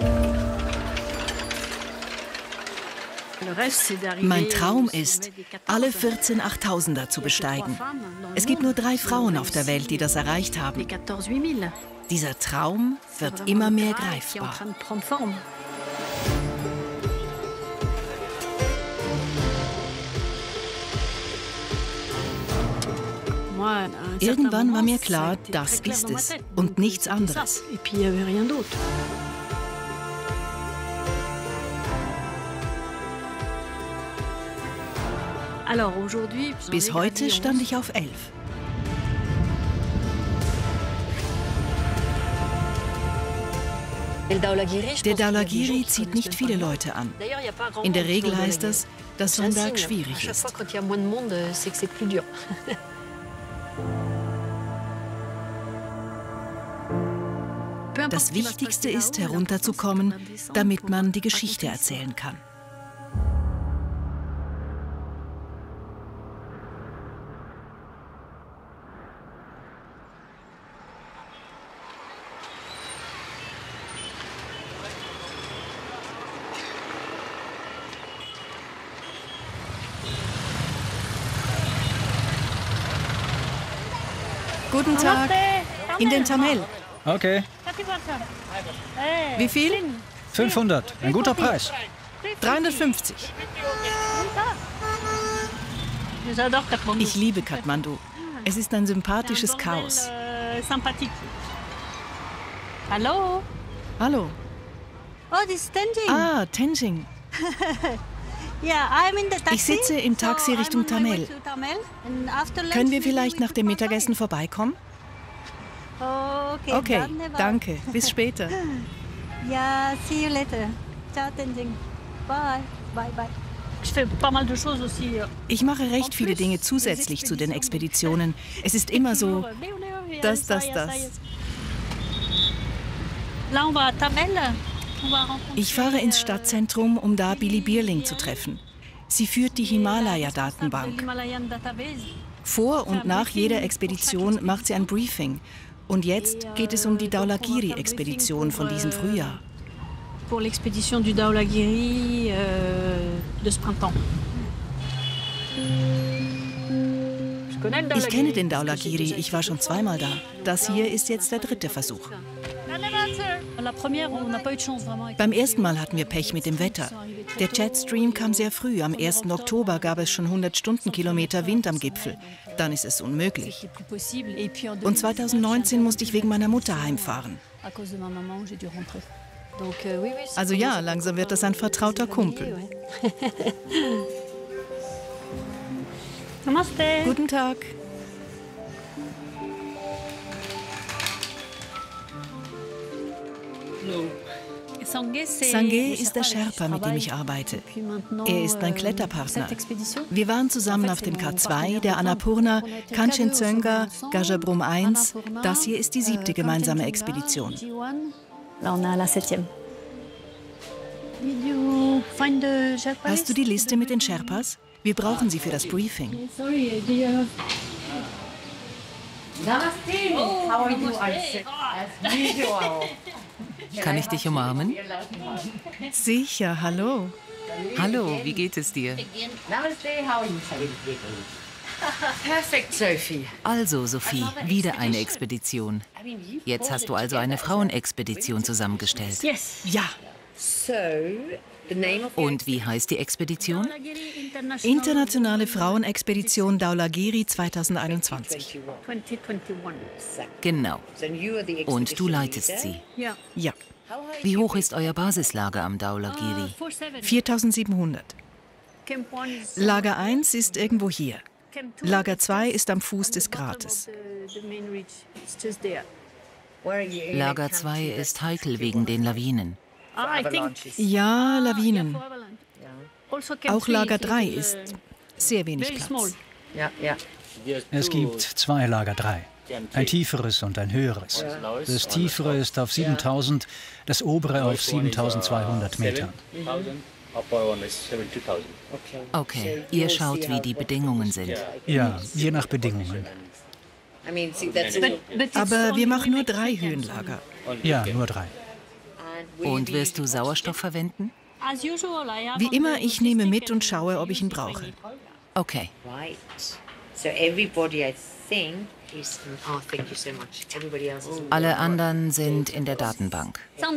Mein Traum ist, alle 14 8000er zu besteigen. Es gibt nur 3 Frauen auf der Welt, die das erreicht haben. Dieser Traum wird immer mehr greifbar. Irgendwann war mir klar, das ist es und nichts anderes. Bis heute stand ich auf 11. Der Dhaulagiri zieht nicht viele Leute an. In der Regel heißt das, dass Sonntag schwierig ist. Das Wichtigste ist, herunterzukommen, damit man die Geschichte erzählen kann. Guten Tag. In den Tamel. Okay. Wie viel? 500. Ein guter Preis. 350. Ich liebe Kathmandu. Es ist ein sympathisches Chaos. Hallo? Hallo. Oh, das ist Tenzing. Ah, Tenzing. Ich sitze im Taxi Richtung Tamel. Können wir vielleicht nach dem Mittagessen vorbeikommen? Okay, danke. Bis später. Ja, see you later. Ciao, Tenzing. Bye. Bye, bye. Ich mache recht viele Dinge zusätzlich zu den Expeditionen. Es ist immer so, das. Ich fahre ins Stadtzentrum, um da Billy Bierling zu treffen. Sie führt die Himalaya-Datenbank. Vor und nach jeder Expedition macht sie ein Briefing. Und jetzt geht es um die Dhaulagiri-Expedition von diesem Frühjahr. Ich kenne den Dhaulagiri, ich war schon zweimal da. Das hier ist jetzt der 3. Versuch. Beim ersten Mal hatten wir Pech mit dem Wetter. Der Jetstream kam sehr früh. Am 1. Oktober gab es schon 100 Stundenkilometer Wind am Gipfel. Dann ist es unmöglich. Und 2019 musste ich wegen meiner Mutter heimfahren. Also ja, langsam wird das ein vertrauter Kumpel. Guten Tag. Sange ist der Sherpa, mit dem ich arbeite. Er ist mein Kletterpartner. Wir waren zusammen auf dem K2, der Annapurna, Kanchenjunga, Gajabrum 1. Das hier ist die 7. gemeinsame Expedition. Hast du die Liste mit den Sherpas? Wir brauchen sie für das Briefing. Kann ich dich umarmen? Sicher, hallo. Hallo, wie geht es dir? Perfekt, Sophie. Also, Sophie, wieder eine Expedition. Jetzt hast du also eine Frauenexpedition zusammengestellt. Ja. Und wie heißt die Expedition? Internationale Frauenexpedition Dhaulagiri 2021. Genau. Und du leitest sie. Ja. Wie hoch ist euer Basislager am Dhaulagiri? 4700. Lager 1 ist irgendwo hier. Lager 2 ist am Fuß des Grates. Lager 2 ist heikel wegen den Lawinen. Ja, Lawinen. Auch Lager 3 ist sehr wenig Platz. Es gibt 2 Lager 3. Ein tieferes und ein höheres. Das tiefere ist auf 7000, das obere auf 7200 Metern. Okay, ihr schaut, wie die Bedingungen sind. Ja, je nach Bedingungen. Aber wir machen nur 3 Höhenlager. Ja, nur 3. Und wirst du Sauerstoff verwenden? Wie immer, ich nehme mit und schaue, ob ich ihn brauche. Okay. Alle anderen sind in der Datenbank.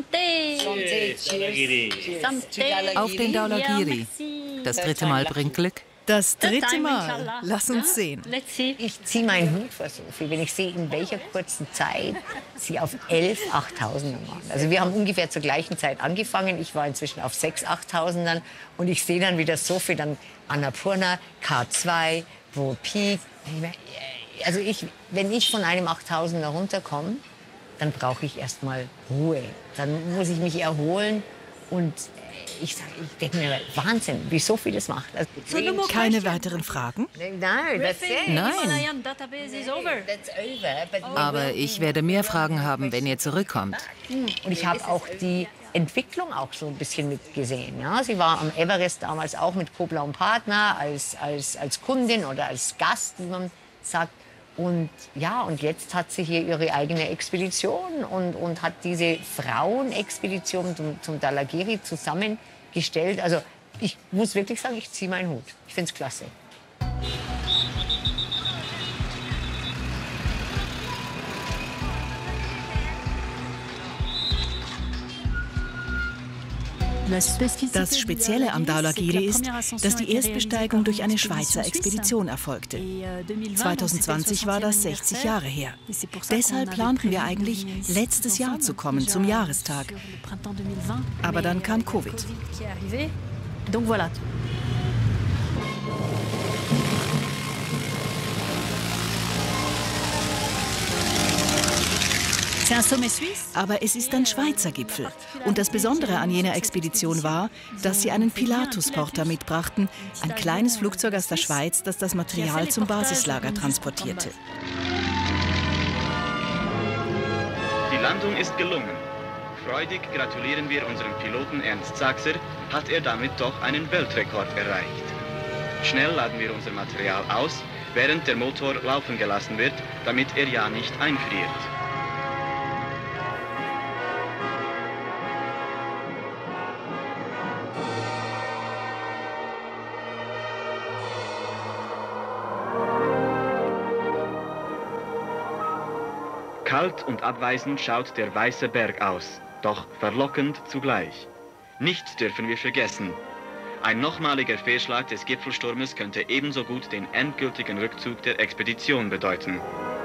Auf den Dhaulagiri. Das 3. Mal bringt Glück. Das 3. Mal. Lass uns sehen. Ich ziehe meinen Hut vor Sophie, wenn ich sehe, in welcher kurzen Zeit sie auf 11 8000er waren. Also wir haben ungefähr zur gleichen Zeit angefangen. Ich war inzwischen auf 6 8000ern. Und ich sehe dann wieder Sophie, dann Annapurna, K2, Bold Peak. Also wenn ich von einem 8000er runterkomme, dann brauche ich erstmal Ruhe. Dann muss ich mich erholen und ich denke mir, Wahnsinn, wie Sophie das macht. Also, keine weiteren Fragen? Nein, Nein. Aber ich werde mehr Fragen haben, wenn ihr zurückkommt. Und ich habe auch die Entwicklung auch so ein bisschen mitgesehen. Ja? Sie war am Everest damals auch mit Kobler und Partner als Kundin oder als Gast, wie man sagt. Und ja, und jetzt hat sie hier ihre eigene Expedition und hat diese Frauenexpedition zum Dhaulagiri zusammengestellt. Also ich muss wirklich sagen, ich ziehe meinen Hut. Ich finde es klasse. Das Spezielle am Dhaulagiri ist, dass die Erstbesteigung durch eine Schweizer Expedition erfolgte. 2020 war das 60 Jahre her. Deshalb planten wir eigentlich, letztes Jahr zu kommen, zum Jahrestag. Aber dann kam Covid. Aber es ist ein Schweizer Gipfel. Und das Besondere an jener Expedition war, dass sie einen Pilatus-Porter mitbrachten, ein kleines Flugzeug aus der Schweiz, das das Material zum Basislager transportierte. Die Landung ist gelungen. Freudig gratulieren wir unserem Piloten Ernst Sachser, hat er damit doch einen Weltrekord erreicht. Schnell laden wir unser Material aus, während der Motor laufen gelassen wird, damit er ja nicht einfriert. Kalt und abweisend schaut der weiße Berg aus, doch verlockend zugleich. Nichts dürfen wir vergessen. Ein nochmaliger Fehlschlag des Gipfelsturmes könnte ebenso gut den endgültigen Rückzug der Expedition bedeuten.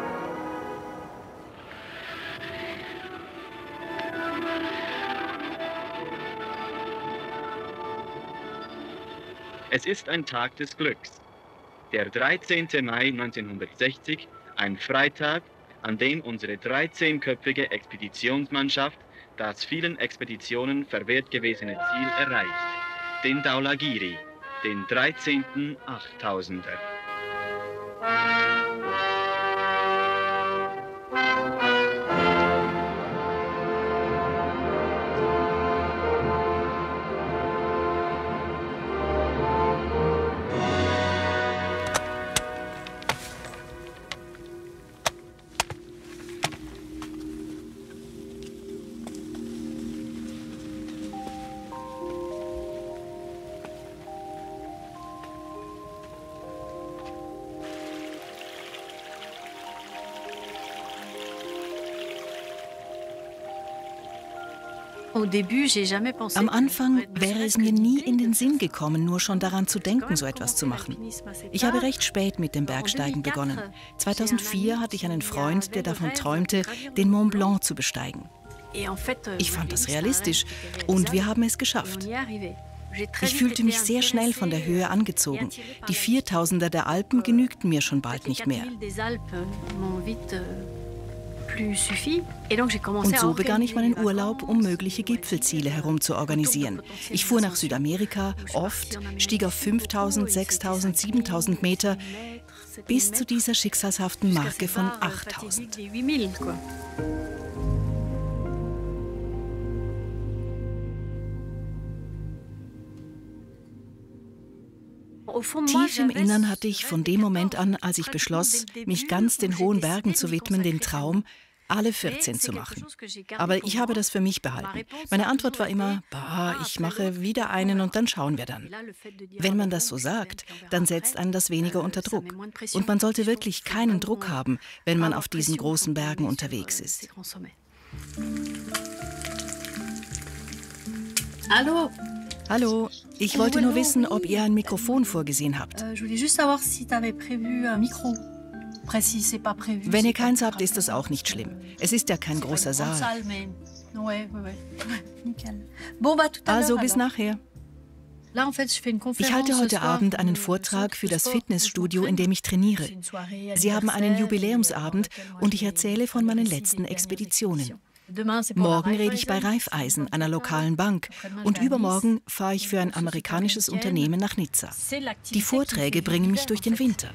Es ist ein Tag des Glücks. Der 13. Mai 1960, ein Freitag, an dem unsere 13-köpfige Expeditionsmannschaft das vielen Expeditionen verwehrt gewesene Ziel erreicht, den Dhaulagiri, den 13. 8000er. Am Anfang wäre es mir nie in den Sinn gekommen, nur schon daran zu denken, so etwas zu machen. Ich habe recht spät mit dem Bergsteigen begonnen. 2004 hatte ich einen Freund, der davon träumte, den Mont Blanc zu besteigen. Ich fand das realistisch und wir haben es geschafft. Ich fühlte mich sehr schnell von der Höhe angezogen. Die 4000er der Alpen genügten mir schon bald nicht mehr. Und so begann ich meinen Urlaub, um mögliche Gipfelziele herum zu organisieren. Ich fuhr nach Südamerika, oft, stieg auf 5000, 6000, 7000 Meter, bis zu dieser schicksalshaften Marke von 8000. Tief im Innern hatte ich von dem Moment an, als ich beschloss, mich ganz den hohen Bergen zu widmen, den Traum, alle 14 zu machen. Aber ich habe das für mich behalten. Meine Antwort war immer, ich mache wieder einen und dann schauen wir dann. Wenn man das so sagt, dann setzt einen das weniger unter Druck. Und man sollte wirklich keinen Druck haben, wenn man auf diesen großen Bergen unterwegs ist. Hallo. Hallo, ich wollte nur wissen, ob ihr ein Mikrofon vorgesehen habt. Wenn ihr keins habt, ist das auch nicht schlimm. Es ist ja kein großer Saal. Also bis nachher. Ich halte heute Abend einen Vortrag für das Fitnessstudio, in dem ich trainiere. Sie haben einen Jubiläumsabend und ich erzähle von meinen letzten Expeditionen. Morgen rede ich bei Raiffeisen, einer lokalen Bank, und übermorgen fahre ich für ein amerikanisches Unternehmen nach Nizza. Die Vorträge bringen mich durch den Winter.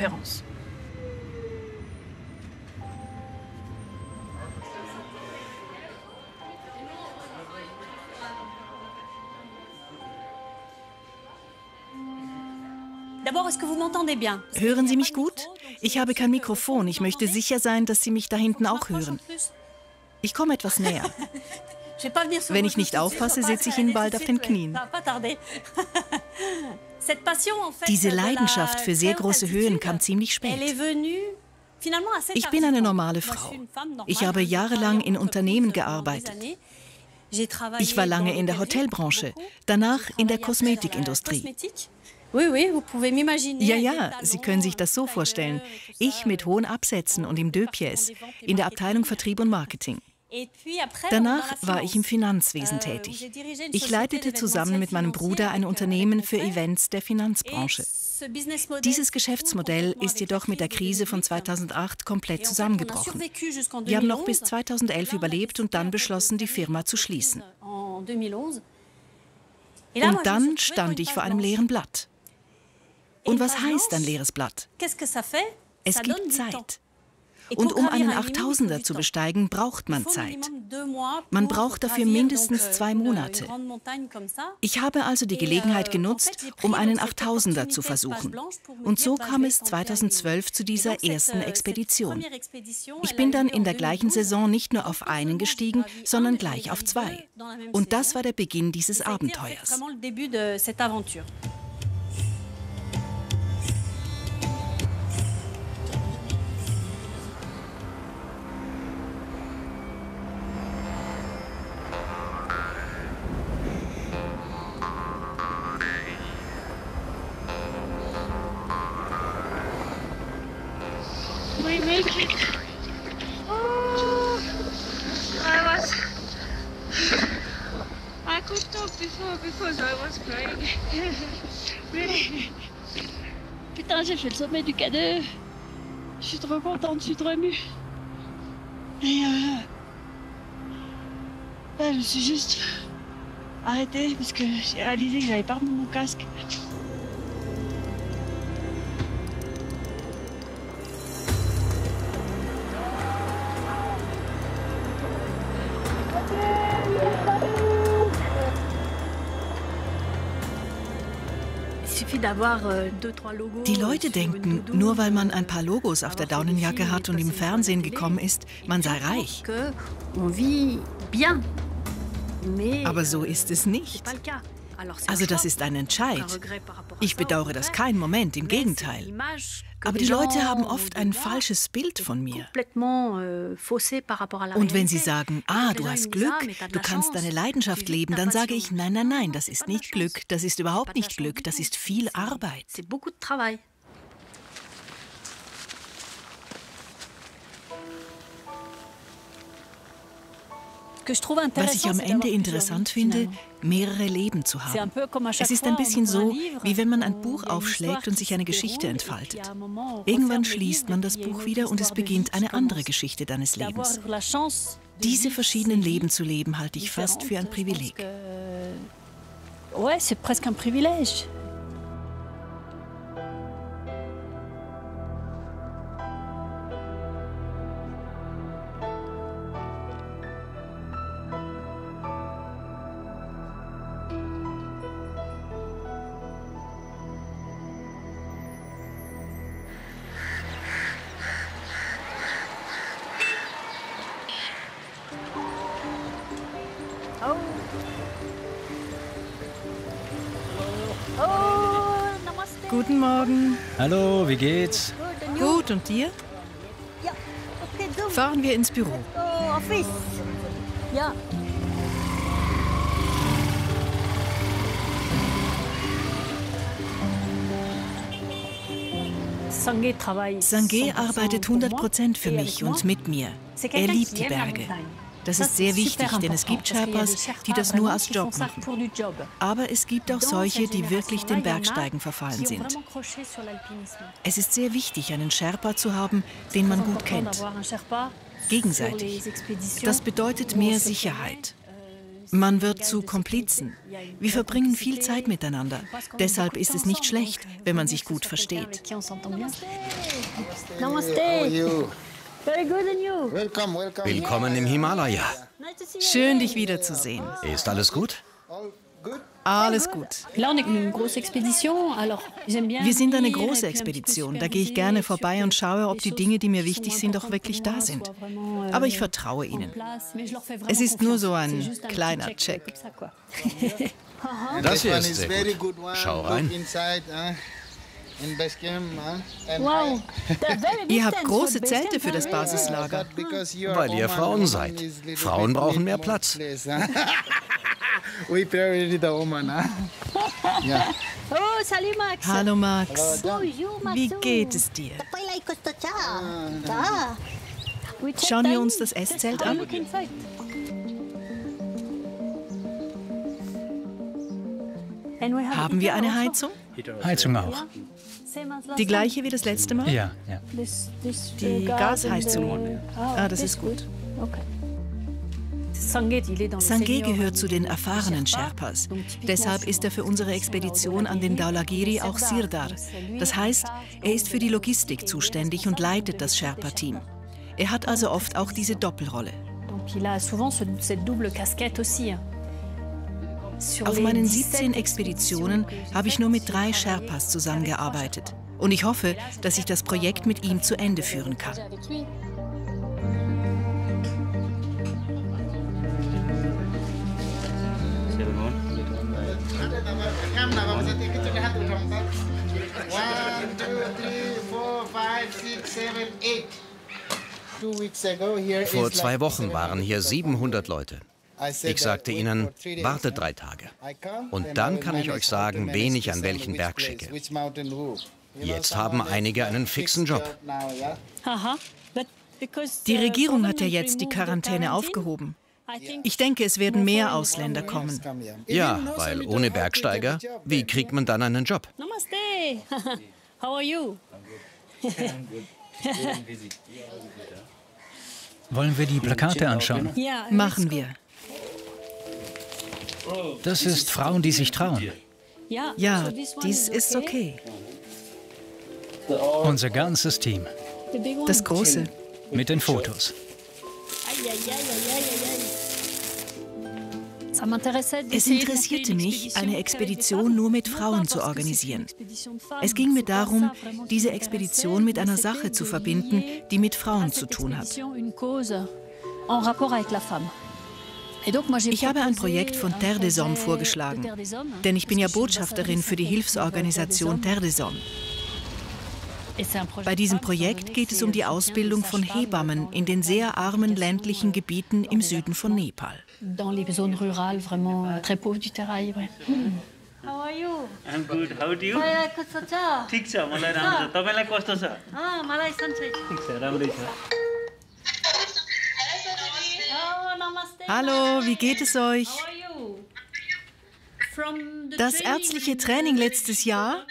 Hören Sie mich gut? Ich habe kein Mikrofon. Ich möchte sicher sein, dass Sie mich da hinten auch hören. Ich komme etwas näher. Wenn ich nicht aufpasse, sitze ich Ihnen bald auf den Knien. Diese Leidenschaft für sehr große Höhen kam ziemlich spät. Ich bin eine normale Frau. Ich habe jahrelang in Unternehmen gearbeitet. Ich war lange in der Hotelbranche, danach in der Kosmetikindustrie. Ja, Sie können sich das so vorstellen. Ich mit hohen Absätzen und im Deux-Pièces, in der Abteilung Vertrieb und Marketing. Danach war ich im Finanzwesen tätig. Ich leitete zusammen mit meinem Bruder ein Unternehmen für Events der Finanzbranche. Dieses Geschäftsmodell ist jedoch mit der Krise von 2008 komplett zusammengebrochen. Wir haben noch bis 2011 überlebt und dann beschlossen, die Firma zu schließen. Und dann stand ich vor einem leeren Blatt. Und was heißt ein leeres Blatt? Es gibt Zeit. Und um einen 8000er zu besteigen, braucht man Zeit. Man braucht dafür mindestens 2 Monate. Ich habe also die Gelegenheit genutzt, um einen 8000er zu versuchen. Und so kam es 2012 zu dieser ersten Expedition. Ich bin dann in der gleichen Saison nicht nur auf einen gestiegen, sondern gleich auf 2. Und das war der Beginn dieses Abenteuers. Putain, j'ai fait le sommet du K2. Je suis trop contente, je suis trop émue. Et je me suis juste arrêtée parce que j'ai réalisé que j'avais pas remis mon casque. Die Leute denken, nur weil man ein paar Logos auf der Daunenjacke hat und im Fernsehen gekommen ist, man sei reich. Aber so ist es nicht. Also das ist ein Entscheid. Ich bedauere das keinen Moment, im Gegenteil. Aber die Leute haben oft ein falsches Bild von mir. Und wenn sie sagen, du hast Glück, du kannst deine Leidenschaft leben, dann sage ich, nein, nein, nein, das ist nicht Glück, das ist überhaupt nicht Glück, das ist viel Arbeit. Was ich am Ende interessant finde, mehrere Leben zu haben. Es ist ein bisschen so, wie wenn man ein Buch aufschlägt und sich eine Geschichte entfaltet. Irgendwann schließt man das Buch wieder und es beginnt eine andere Geschichte deines Lebens. Diese verschiedenen Leben zu leben, halte ich fast für ein Privileg. Ouais, c'est presque un privilège. Guten Morgen. Hallo, wie geht's? Gut, und dir? Fahren wir ins Büro. Office. Ja. Sange arbeitet 100% für mich und mit mir. Er liebt die Berge. Das ist sehr wichtig, denn es gibt Sherpas, die das nur als Job machen. Aber es gibt auch solche, die wirklich dem Bergsteigen verfallen sind. Es ist sehr wichtig, einen Sherpa zu haben, den man gut kennt. Gegenseitig. Das bedeutet mehr Sicherheit. Man wird zu Komplizen. Wir verbringen viel Zeit miteinander. Deshalb ist es nicht schlecht, wenn man sich gut versteht. Willkommen im Himalaya. Schön, dich wiederzusehen. Ist alles gut? Alles gut. Wir sind eine große Expedition. Da gehe ich gerne vorbei und schaue, ob die Dinge, die mir wichtig sind, auch wirklich da sind. Aber ich vertraue ihnen. Es ist nur so ein kleiner Check. Das hier ist sehr gut. Schau rein. Ihr habt große Zelte für das Basislager. Weil ihr Frauen seid. Frauen brauchen mehr Platz. Hallo Max. Wie geht es dir? Schauen wir uns das Esszelt an. Haben wir eine Heizung? Heizung auch. Die gleiche wie das letzte Mal? Ja, ja. Die Gasheizung. Ah, das ist gut. Sange gehört zu den erfahrenen Sherpas. Deshalb ist er für unsere Expedition an den Dhaulagiri auch Sirdar. Das heißt, er ist für die Logistik zuständig und leitet das Sherpa-Team. Er hat also oft auch diese Doppelrolle. Auf meinen 17 Expeditionen habe ich nur mit 3 Sherpas zusammengearbeitet. Und ich hoffe, dass ich das Projekt mit ihm zu Ende führen kann. Vor 2 Wochen waren hier 700 Leute. Ich sagte ihnen, wartet 3 Tage. Und dann kann ich euch sagen, wen ich an welchen Berg schicke. Jetzt haben einige einen fixen Job. Die Regierung hat ja jetzt die Quarantäne aufgehoben. Ich denke, es werden mehr Ausländer kommen. Ja, weil ohne Bergsteiger, wie kriegt man dann einen Job? Namaste. How are you? Wollen wir die Plakate anschauen? Machen wir. Das ist Frauen, die sich trauen. Ja, dies ist okay. Unser ganzes Team. Das Große. Mit den Fotos. Es interessierte mich, eine Expedition nur mit Frauen zu organisieren. Es ging mir darum, diese Expedition mit einer Sache zu verbinden, die mit Frauen zu tun hat. Ich habe ein Projekt von Terre des Hommes vorgeschlagen, denn ich bin ja Botschafterin für die Hilfsorganisation Terre des Hommes. Bei diesem Projekt geht es um die Ausbildung von Hebammen in den sehr armen ländlichen Gebieten im Süden von Nepal. Dans les zones rurales vraiment très pauvres du Terai. How are you? I'm good. How do you? ठीक छ मलाई राम्रो छ तपाईलाई कस्तो छ मलाई सन्चै ठीक छ राम्रै छ Hallo, wie geht es euch? Das ärztliche Training letztes Jahr?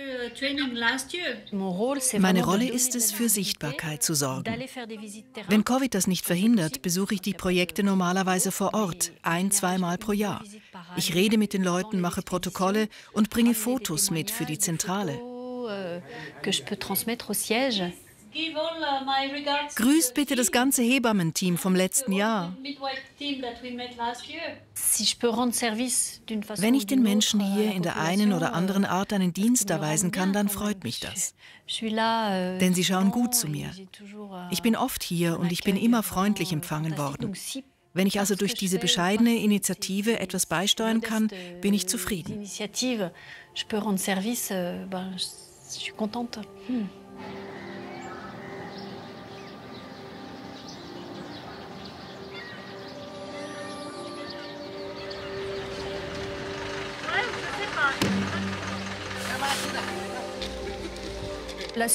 Meine Rolle ist es, für Sichtbarkeit zu sorgen. Wenn Covid das nicht verhindert, besuche ich die Projekte normalerweise vor Ort, 1-2 Mal pro Jahr. Ich rede mit den Leuten, mache Protokolle und bringe Fotos mit für die Zentrale. Grüßt bitte das ganze Hebammenteam vom letzten Jahr. Wenn ich den Menschen hier in der einen oder anderen Art einen Dienst erweisen kann, dann freut mich das. Denn sie schauen gut zu mir. Ich bin oft hier und ich bin immer freundlich empfangen worden. Wenn ich also durch diese bescheidene Initiative etwas beisteuern kann, bin ich zufrieden. Die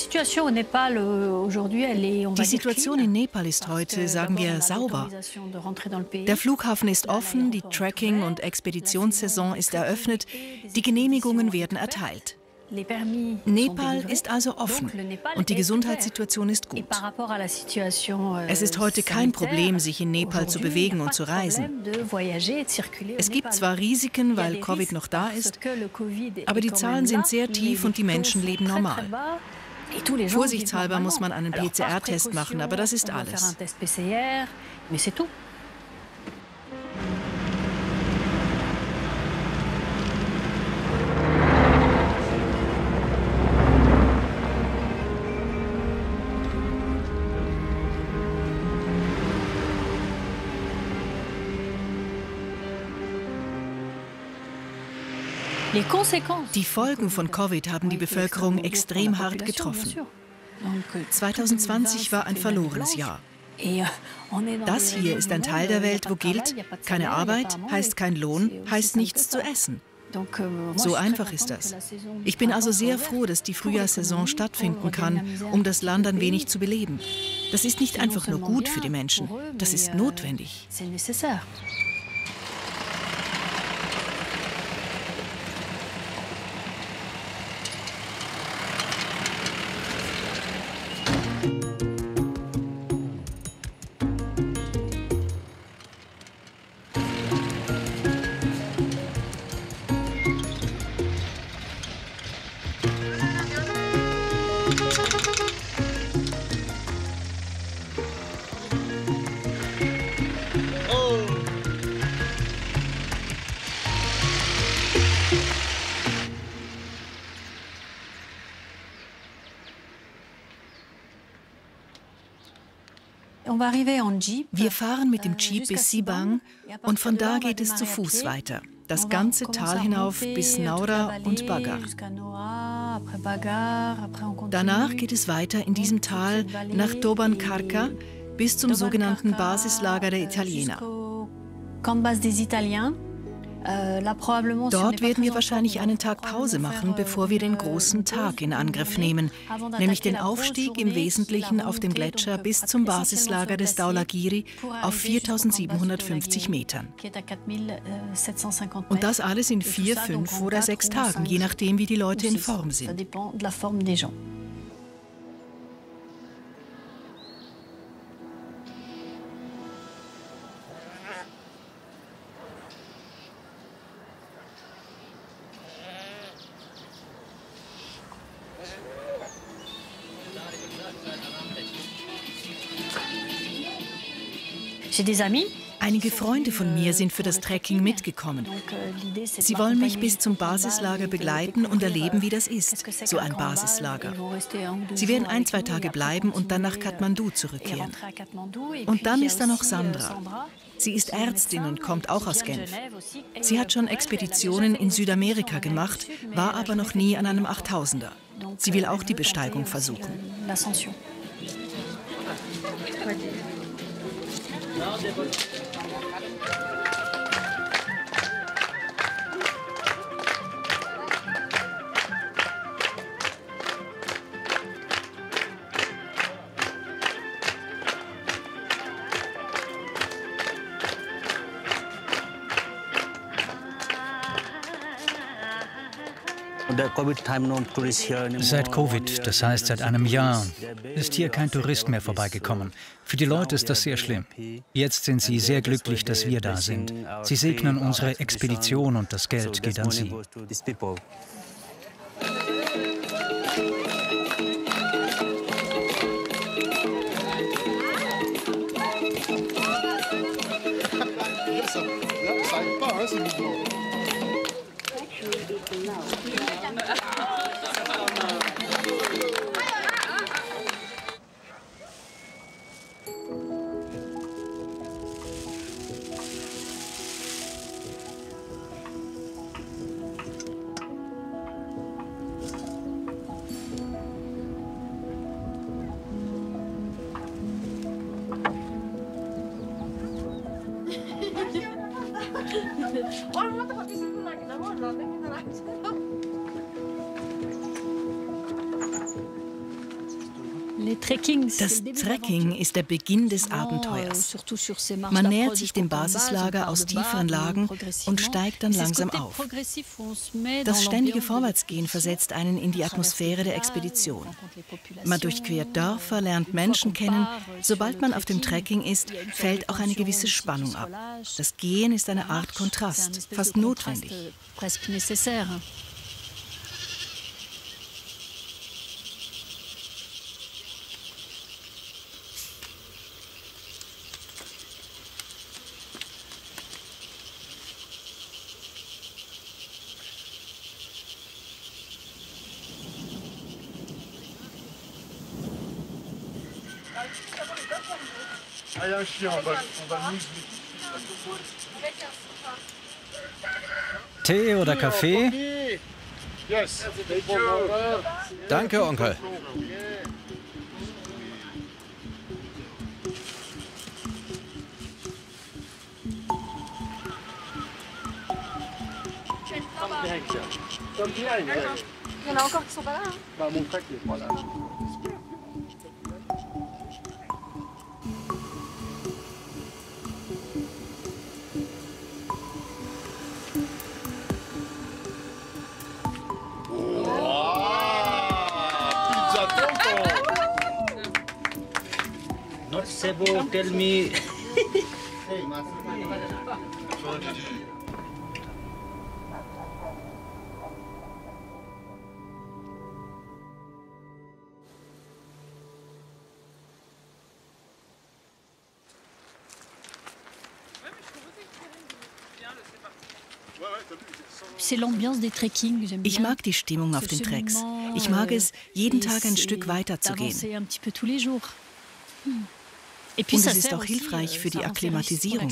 Situation in Nepal ist heute, sagen wir, sauber. Der Flughafen ist offen, die Trekking- und Expeditionssaison ist eröffnet, die Genehmigungen werden erteilt. Nepal ist also offen und die Gesundheitssituation ist gut. Es ist heute kein Problem, sich in Nepal zu bewegen und zu reisen. Es gibt zwar Risiken, weil Covid noch da ist, aber die Zahlen sind sehr tief und die Menschen leben normal. Vorsichtshalber muss man einen PCR-Test machen, aber das ist alles. Die Folgen von Covid haben die Bevölkerung extrem hart getroffen. 2020 war ein verlorenes Jahr. Das hier ist ein Teil der Welt, wo gilt, keine Arbeit heißt kein Lohn, heißt nichts zu essen. So einfach ist das. Ich bin also sehr froh, dass die Frühjahrssaison stattfinden kann, um das Land ein wenig zu beleben. Das ist nicht einfach nur gut für die Menschen, das ist notwendig. Wir fahren mit dem Jeep bis Sibang und von da geht es zu Fuß weiter. Das ganze Tal hinauf bis Naura und Bagar. Danach geht es weiter in diesem Tal nach Toban Karka bis zum sogenannten Basislager der Italiener. Dort werden wir wahrscheinlich einen Tag Pause machen, bevor wir den großen Tag in Angriff nehmen, nämlich den Aufstieg im Wesentlichen auf dem Gletscher bis zum Basislager des Dhaulagiri auf 4750 Metern. Und das alles in 4, 5 oder 6 Tagen, je nachdem, wie die Leute in Form sind. Einige Freunde von mir sind für das Trekking mitgekommen. Sie wollen mich bis zum Basislager begleiten und erleben, wie das ist, so ein Basislager. Sie werden 1, 2 Tage bleiben und dann nach Kathmandu zurückkehren. Und dann ist da noch Sandra. Sie ist Ärztin und kommt auch aus Genf. Sie hat schon Expeditionen in Südamerika gemacht, war aber noch nie an einem 8000er. Sie will auch die Besteigung versuchen. Seit Covid, das heißt seit einem Jahr, ist hier kein Tourist mehr vorbeigekommen. Für die Leute ist das sehr schlimm. Jetzt sind sie sehr glücklich, dass wir da sind. Sie segnen unsere Expedition und das Geld geht an sie. Das Trekking ist der Beginn des Abenteuers. Man nähert sich dem Basislager aus tieferen Lagen und steigt dann langsam auf. Das ständige Vorwärtsgehen versetzt einen in die Atmosphäre der Expedition. Man durchquert Dörfer, lernt Menschen kennen. Sobald man auf dem Trekking ist, fällt auch eine gewisse Spannung ab. Das Gehen ist eine Art Kontrast, fast notwendig. Tee oder Kaffee? Danke, Onkel. Not Sebo, tell me. Ich mag die Stimmung auf den Treks. Ich mag es, jeden Tag ein Stück weiter zu gehen. Und es ist auch hilfreich für die Akklimatisierung.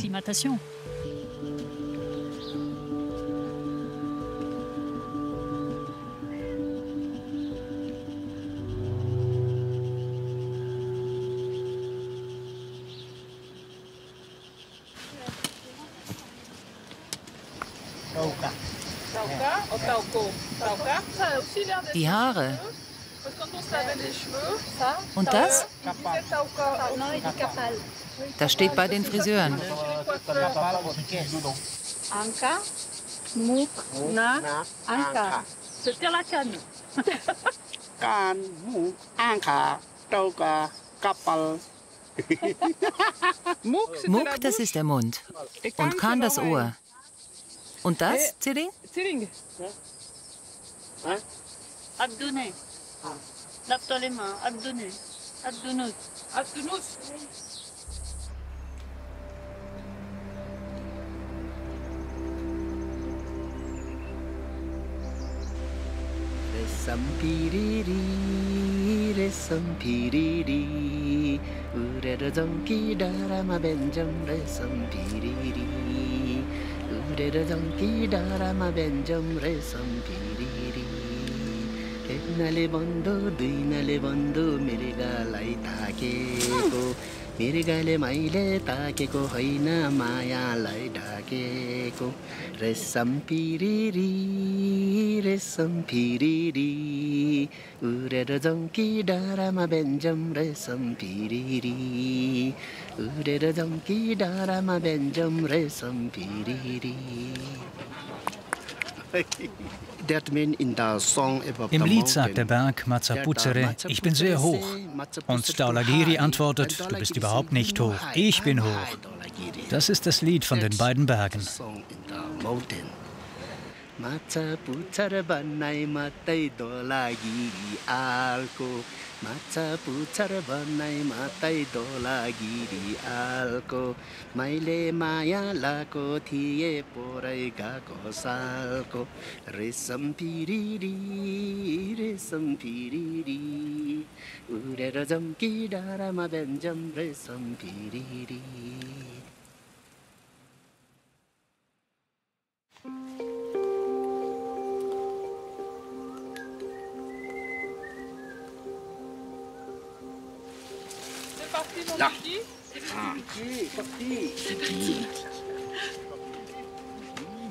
Die Haare. Und das? Das steht bei den Friseuren. Anka, Muk, Na, Anka. C'était la canne. Kan, Muk, Anka, Tauka, Kapal. Muk, das ist der Mund. Und Kan das Ohr. Und das, Ziring? Ziring. Abdouné. Lave-toi les mains. Abdouné. Abdounout. Abdounout. Resampiriri, resampiriri, urera zonki darama benjam resampiriri, urera zonki darama benjam resampiriri. Eknale bando, duinale bando, mirigalai takeko, mirigale maile takeko hoina mayalai dakeko. Resampiriri, resampiriri, urera zonki darama benjam resampiriri, urera zonki darama benjam resampiriri. Im Lied sagt der Berg Mazapuzere, ich bin sehr hoch. Und Dhaulagiri antwortet, du bist überhaupt nicht hoch, ich bin hoch. Das ist das Lied von den beiden Bergen. Mazapuzara banai matai Dhaulagiri alko, Mazapuzara banai matai Dhaulagiri alko, maile maya lako thiye porai gako salko. Resampiriri, resampiriri, urera zamki darama benjam resampiriri. Là. C'est parti.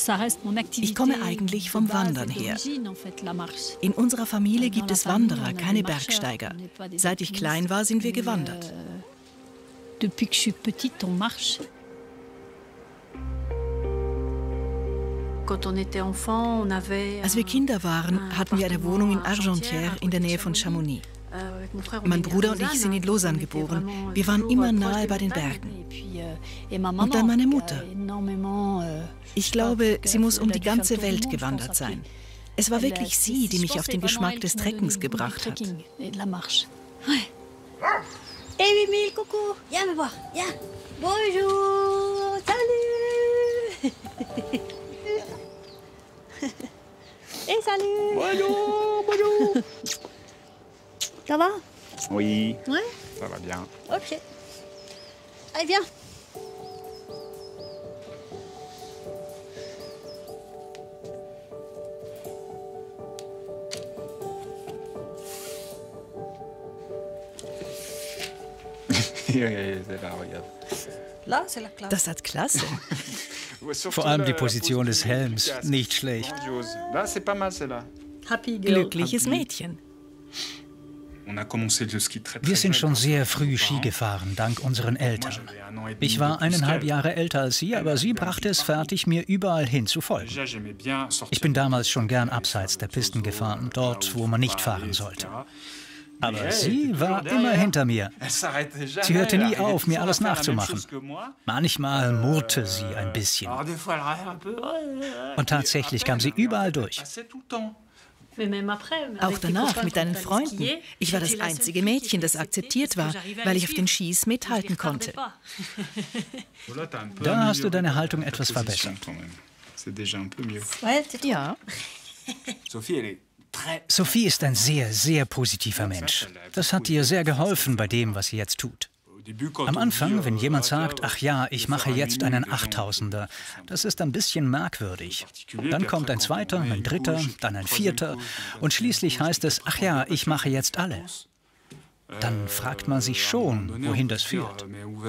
Ich komme eigentlich vom Wandern her. In unserer Familie gibt es Wanderer, keine Bergsteiger. Seit ich klein war, sind wir gewandert. Als wir Kinder waren, hatten wir eine Wohnung in Argentière in der Nähe von Chamonix. Mein Bruder und ich sind in Lausanne geboren. Wir waren immer nahe bei den Bergen. Und dann meine Mutter. Ich glaube, sie muss um die ganze Welt gewandert sein. Es war wirklich sie, die mich auf den Geschmack des Trekkens gebracht hat. Hey Mimi, coucou, viens me voir, viens. Bonjour, salut. Hey, salut. Bonjour, bonjour. Ça va? Oui. Ouais? Ça va bien. Ok. Allez, viens. Das hat Klasse. Vor allem die Position des Helms, nicht schlecht. Glückliches Mädchen. Wir sind schon sehr früh Ski gefahren, dank unseren Eltern. Ich war 1,5 Jahre älter als sie, aber sie brachte es fertig, mir überall hin zu folgen. Ich bin damals schon gern abseits der Pisten gefahren, dort, wo man nicht fahren sollte. Aber sie war immer hinter mir. Sie hörte nie auf, mir alles nachzumachen. Manchmal murrte sie ein bisschen. Und tatsächlich kam sie überall durch. Auch danach mit deinen Freunden. Ich war das einzige Mädchen, das akzeptiert war, weil ich auf den Skis mithalten konnte. Da hast du deine Haltung etwas verbessert. Ja. Sophie ist ein sehr, sehr positiver Mensch. Das hat ihr sehr geholfen bei dem, was sie jetzt tut. Am Anfang, wenn jemand sagt, ach ja, ich mache jetzt einen 8000er, das ist ein bisschen merkwürdig. Dann kommt ein zweiter, ein dritter, dann ein vierter und schließlich heißt es, ach ja, ich mache jetzt alle. Dann fragt man sich schon, wohin das führt.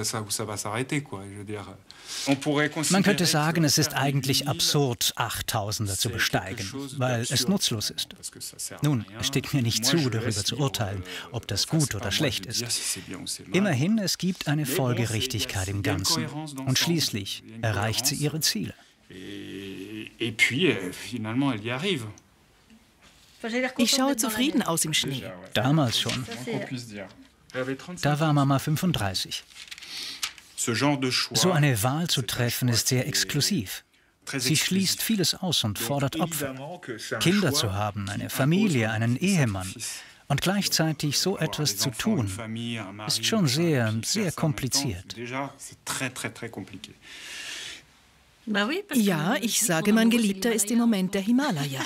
Man könnte sagen, es ist eigentlich absurd, 8000er zu besteigen, weil es nutzlos ist. Nun, es steht mir nicht zu, darüber zu urteilen, ob das gut oder schlecht ist. Immerhin, es gibt eine Folgerichtigkeit im Ganzen. Und schließlich erreicht sie ihre Ziele. Ich schaue zufrieden aus im Schnee. Damals schon. Da war Mama 35. So eine Wahl zu treffen ist sehr exklusiv. Sie schließt vieles aus und fordert Opfer. Kinder zu haben, eine Familie, einen Ehemann und gleichzeitig so etwas zu tun, ist schon sehr, sehr kompliziert. Ja, ich sage, mein Geliebter ist im Moment der Himalaya.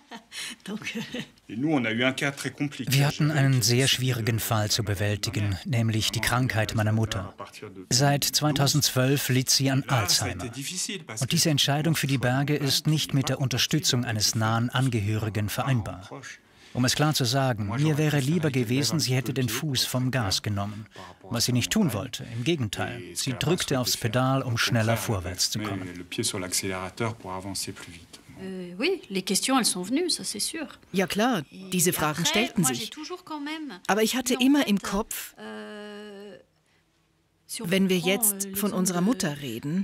Wir hatten einen sehr schwierigen Fall zu bewältigen, nämlich die Krankheit meiner Mutter. Seit 2012 litt sie an Alzheimer. Und diese Entscheidung für die Berge ist nicht mit der Unterstützung eines nahen Angehörigen vereinbar. Um es klar zu sagen, mir wäre lieber gewesen, sie hätte den Fuß vom Gas genommen. Was sie nicht tun wollte, im Gegenteil. Sie drückte aufs Pedal, um schneller vorwärts zu kommen. Ja klar, diese Fragen stellten sich. Aber ich hatte immer im Kopf, wenn wir jetzt von unserer Mutter reden,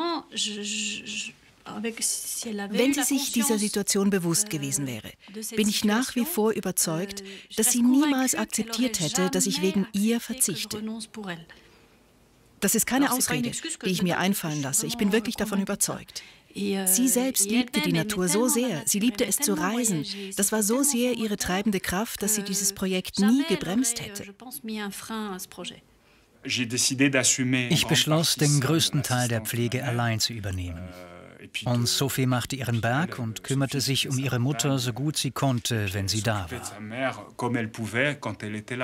wenn sie sich dieser Situation bewusst gewesen wäre, bin ich nach wie vor überzeugt, dass sie niemals akzeptiert hätte, dass ich wegen ihr verzichte. Das ist keine Ausrede, die ich mir einfallen lasse. Ich bin wirklich davon überzeugt. Sie selbst liebte die Natur so sehr. Sie liebte es zu reisen. Das war so sehr ihre treibende Kraft, dass sie dieses Projekt nie gebremst hätte. Ich beschloss, den größten Teil der Pflege allein zu übernehmen. Und Sophie machte ihren Berg und kümmerte sich um ihre Mutter so gut sie konnte, wenn sie da war.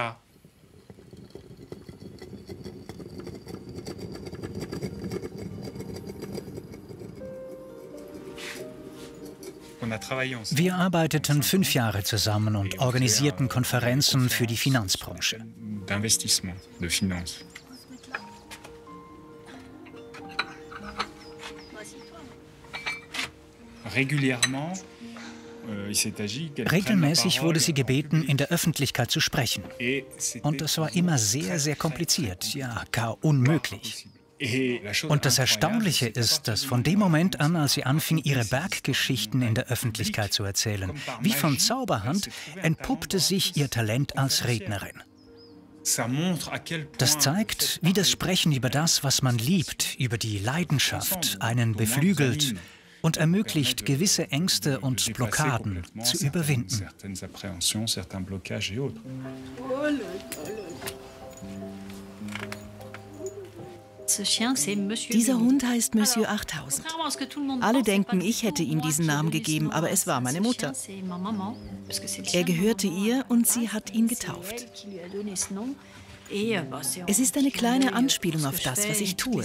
Wir arbeiteten 5 Jahre zusammen und organisierten Konferenzen für die Finanzbranche. Regelmäßig wurde sie gebeten, in der Öffentlichkeit zu sprechen. Und das war immer sehr, sehr kompliziert, ja, gar unmöglich. Und das Erstaunliche ist, dass von dem Moment an, als sie anfing, ihre Berggeschichten in der Öffentlichkeit zu erzählen, wie von Zauberhand, entpuppte sich ihr Talent als Rednerin. Das zeigt, wie das Sprechen über das, was man liebt, über die Leidenschaft, einen beflügelt und ermöglicht, gewisse Ängste und Blockaden zu überwinden. Dieser Hund heißt Monsieur 8000. Alle denken, ich hätte ihm diesen Namen gegeben, aber es war meine Mutter. Er gehörte ihr und sie hat ihn getauft. Es ist eine kleine Anspielung auf das, was ich tue.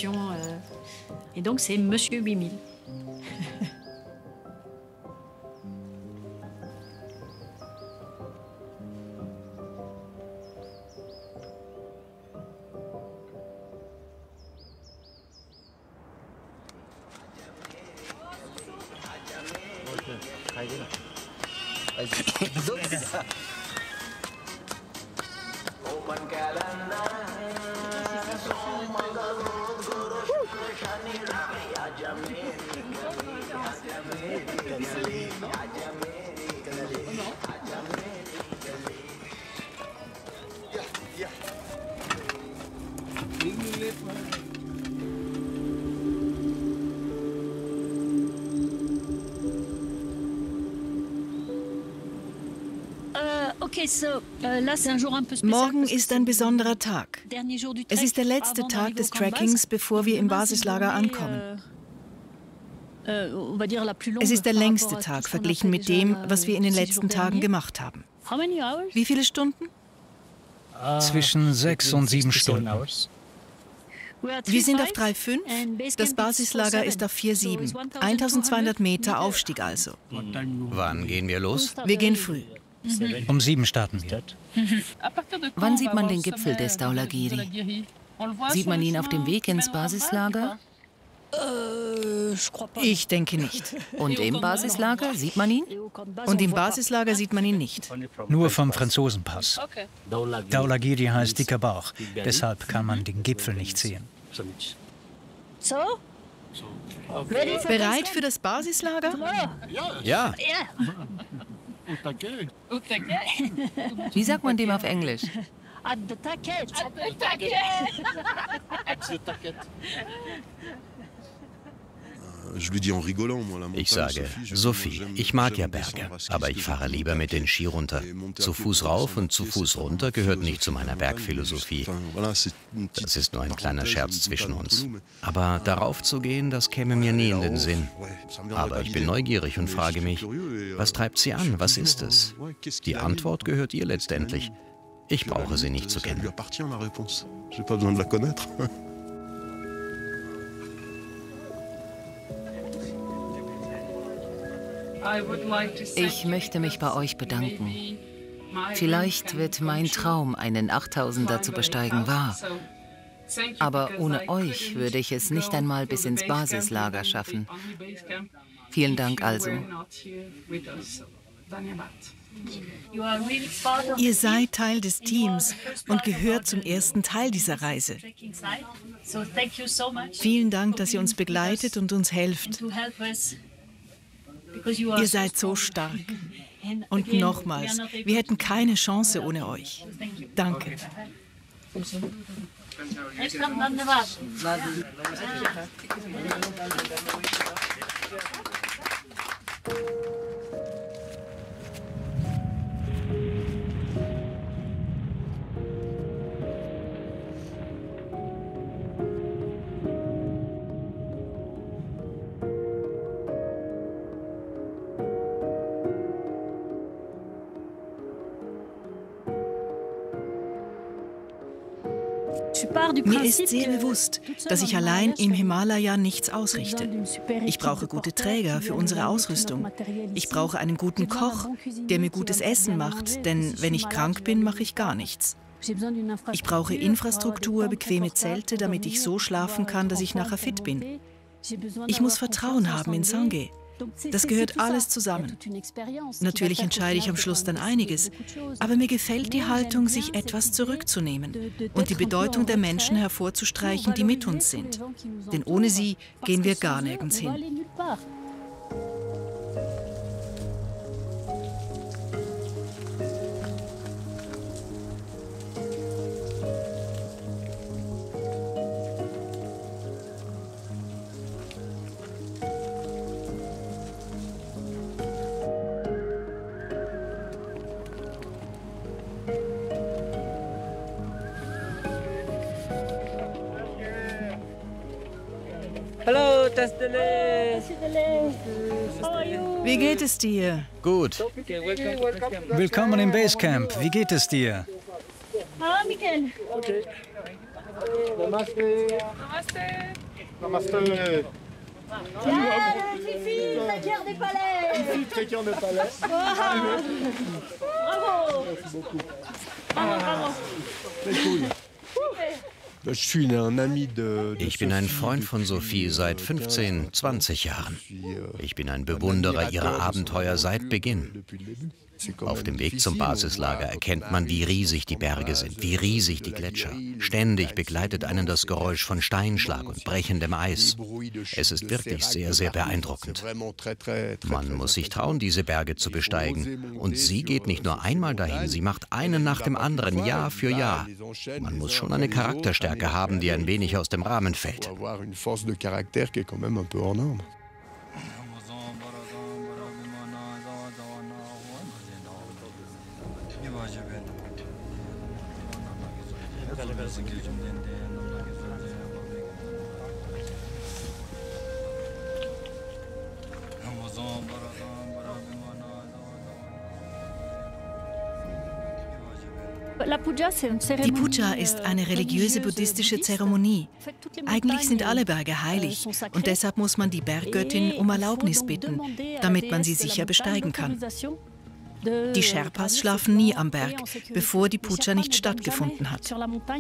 Morgen ist ein besonderer Tag. Es ist der letzte Tag des Trekkings, bevor wir im Basislager ankommen. Es ist der längste Tag verglichen mit dem, was wir in den letzten Tagen gemacht haben. Wie viele Stunden? Zwischen 6 und 7 Stunden. Wir sind auf 3,5. Das Basislager ist auf 4,7. 1200 Meter Aufstieg also. Wann gehen wir los? Wir gehen früh. Um 7 starten wir. Wann sieht man den Gipfel des Dhaulagiri? Sieht man ihn auf dem Weg ins Basislager? Ich denke nicht. Und im Basislager sieht man ihn? Und im Basislager sieht man ihn nicht. Nur vom Franzosenpass. Dhaulagiri heißt dicker Bauch, deshalb kann man den Gipfel nicht sehen. Bereit für das Basislager? Ja. Wie sagt man dem auf Englisch? Ich sage, Sophie, ich mag ja Berge, aber ich fahre lieber mit den Ski runter. Zu Fuß rauf und zu Fuß runter gehört nicht zu meiner Bergphilosophie. Das ist nur ein kleiner Scherz zwischen uns. Aber darauf zu gehen, das käme mir nie in den Sinn. Aber ich bin neugierig und frage mich, was treibt sie an? Was ist es? Die Antwort gehört ihr letztendlich. Ich brauche sie nicht zu kennen. Ich möchte mich bei euch bedanken. Vielleicht wird mein Traum, einen 8000er zu besteigen, wahr. Aber ohne euch würde ich es nicht einmal bis ins Basislager schaffen. Vielen Dank also. Ihr seid Teil des Teams und gehört zum ersten Teil dieser Reise. Vielen Dank, dass ihr uns begleitet und uns helft. Ihr seid so stark. Und nochmals, wir hätten keine Chance ohne euch. Danke. Mir ist sehr bewusst, dass ich allein im Himalaya nichts ausrichte. Ich brauche gute Träger für unsere Ausrüstung. Ich brauche einen guten Koch, der mir gutes Essen macht, denn wenn ich krank bin, mache ich gar nichts. Ich brauche Infrastruktur, bequeme Zelte, damit ich so schlafen kann, dass ich nachher fit bin. Ich muss Vertrauen haben in Sangay. Das gehört alles zusammen. Natürlich entscheide ich am Schluss dann einiges, aber mir gefällt die Haltung, sich etwas zurückzunehmen und die Bedeutung der Menschen hervorzustreichen, die mit uns sind. Denn ohne sie gehen wir gar nirgends hin. Hallo, Tastele. Wie geht es dir? Gut. Willkommen im Basecamp. Wie geht es dir? Ah, Michael. Okay. Namaste. Namaste. Fifi, tréquière des palais. Fifi, tréquière des palais. Bravo. Merci beaucoup. Bravo. Très cool. Ich bin ein Freund von Sophie seit 15, 20 Jahren. Ich bin ein Bewunderer ihrer Abenteuer seit Beginn. Auf dem Weg zum Basislager erkennt man, wie riesig die Berge sind, wie riesig die Gletscher. Ständig begleitet einen das Geräusch von Steinschlag und brechendem Eis. Es ist wirklich sehr, sehr beeindruckend. Man muss sich trauen, diese Berge zu besteigen. Und sie geht nicht nur einmal dahin, sie macht einen nach dem anderen, Jahr für Jahr. Man muss schon eine Charakterstärke haben, die ein wenig aus dem Rahmen fällt. Die Puja ist eine religiöse buddhistische Zeremonie. Eigentlich sind alle Berge heilig und deshalb muss man die Berggöttin um Erlaubnis bitten, damit man sie sicher besteigen kann. Die Sherpas schlafen nie am Berg, bevor die Puja nicht stattgefunden hat.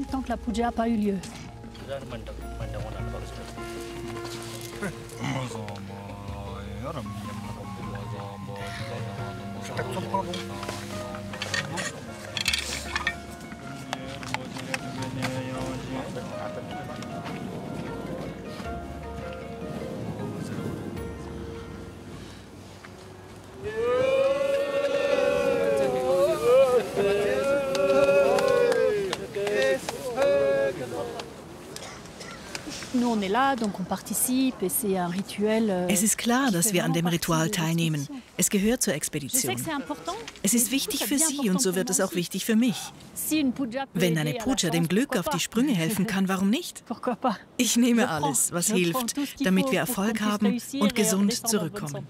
Es ist klar, dass wir an dem Ritual teilnehmen. Es gehört zur Expedition. Es ist wichtig für Sie und so wird es auch wichtig für mich. Wenn eine Puja dem Glück auf die Sprünge helfen kann, warum nicht? Ich nehme alles, was hilft, damit wir Erfolg haben und gesund zurückkommen.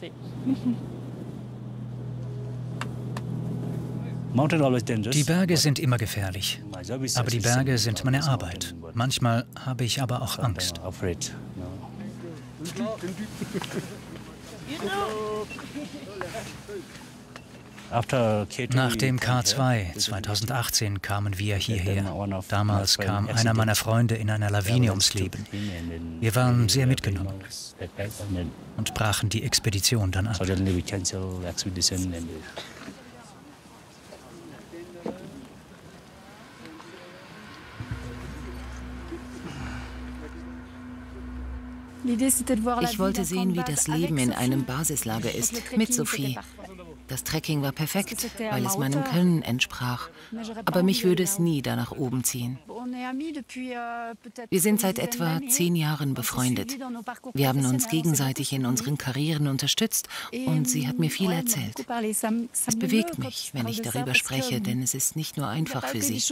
Die Berge sind immer gefährlich, aber die Berge sind meine Arbeit. Manchmal habe ich aber auch Angst. Nach dem K2 2018 kamen wir hierher. Damals kam einer meiner Freunde in einer Lawine ums Leben. Wir waren sehr mitgenommen und brachen die Expedition dann ab. Ich wollte sehen, wie das Leben in einem Basislager ist, mit Sophie. Das Trekking war perfekt, weil es meinem Können entsprach. Aber mich würde es nie da nach oben ziehen. Wir sind seit etwa 10 Jahren befreundet. Wir haben uns gegenseitig in unseren Karrieren unterstützt und sie hat mir viel erzählt. Es bewegt mich, wenn ich darüber spreche, denn es ist nicht nur einfach für sie.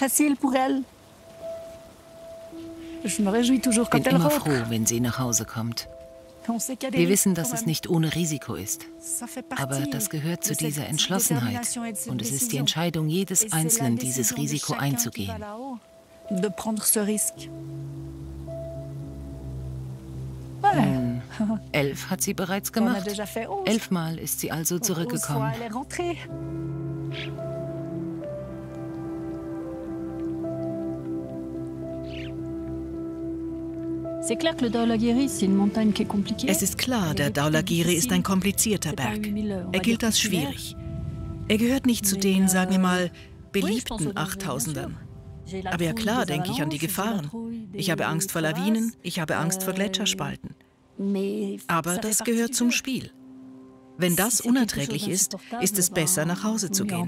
Ich bin immer froh, wenn sie nach Hause kommt. Wir wissen, dass es nicht ohne Risiko ist. Aber das gehört zu dieser Entschlossenheit. Und es ist die Entscheidung jedes Einzelnen, dieses Risiko einzugehen. 11 hat sie bereits gemacht. 11 Mal ist sie also zurückgekommen. Es ist klar, der Dhaulagiri ist ein komplizierter Berg. Er gilt als schwierig. Er gehört nicht zu den, sagen wir mal, beliebten 8000ern. Aber ja klar, denke ich an die Gefahren. Ich habe Angst vor Lawinen, ich habe Angst vor Gletscherspalten. Aber das gehört zum Spiel. Wenn das unerträglich ist, ist es besser, nach Hause zu gehen.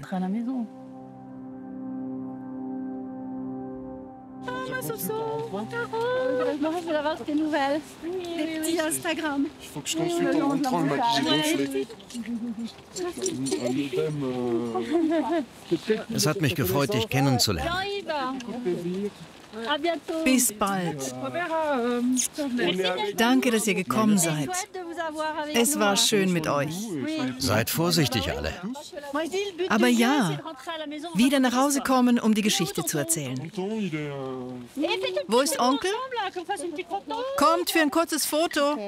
Es hat mich gefreut, dich kennenzulernen. Bis bald. Danke, dass ihr gekommen seid. Es war schön mit euch. Seid vorsichtig alle. Aber ja, wieder nach Hause kommen, um die Geschichte zu erzählen. Wo ist Onkel? Kommt für ein kurzes Foto.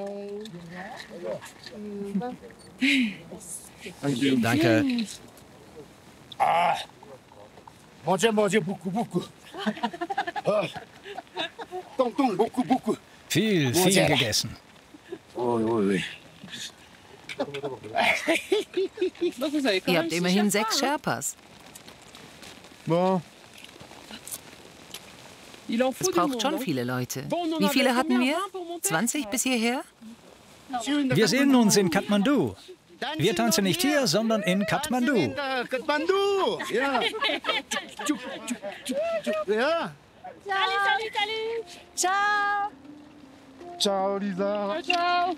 Danke. Viel gegessen. Ihr habt immerhin 6 Sherpas. Es braucht schon viele Leute. Wie viele hatten wir? 20 bis hierher? Wir sehen uns in Kathmandu. Wir tanzen nicht hier, sondern in Kathmandu. Kathmandu! Ja. Ja. Ciao. Ciao, Lisa. Ciao.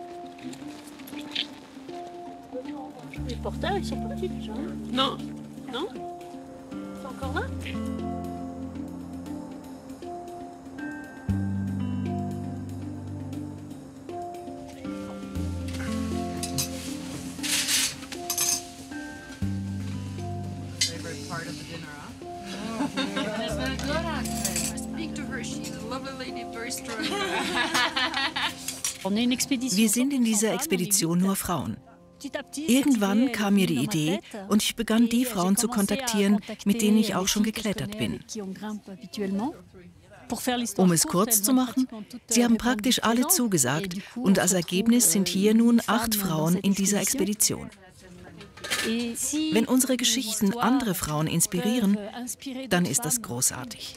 Les porteurs, ils sont partis déjà. Non. Non? Ils sont encore là? Wir sind in dieser Expedition nur Frauen. Irgendwann kam mir die Idee und ich begann, die Frauen zu kontaktieren, mit denen ich auch schon geklettert bin. Um es kurz zu machen, sie haben praktisch alle zugesagt und als Ergebnis sind hier nun 8 Frauen in dieser Expedition. Wenn unsere Geschichten andere Frauen inspirieren, dann ist das großartig.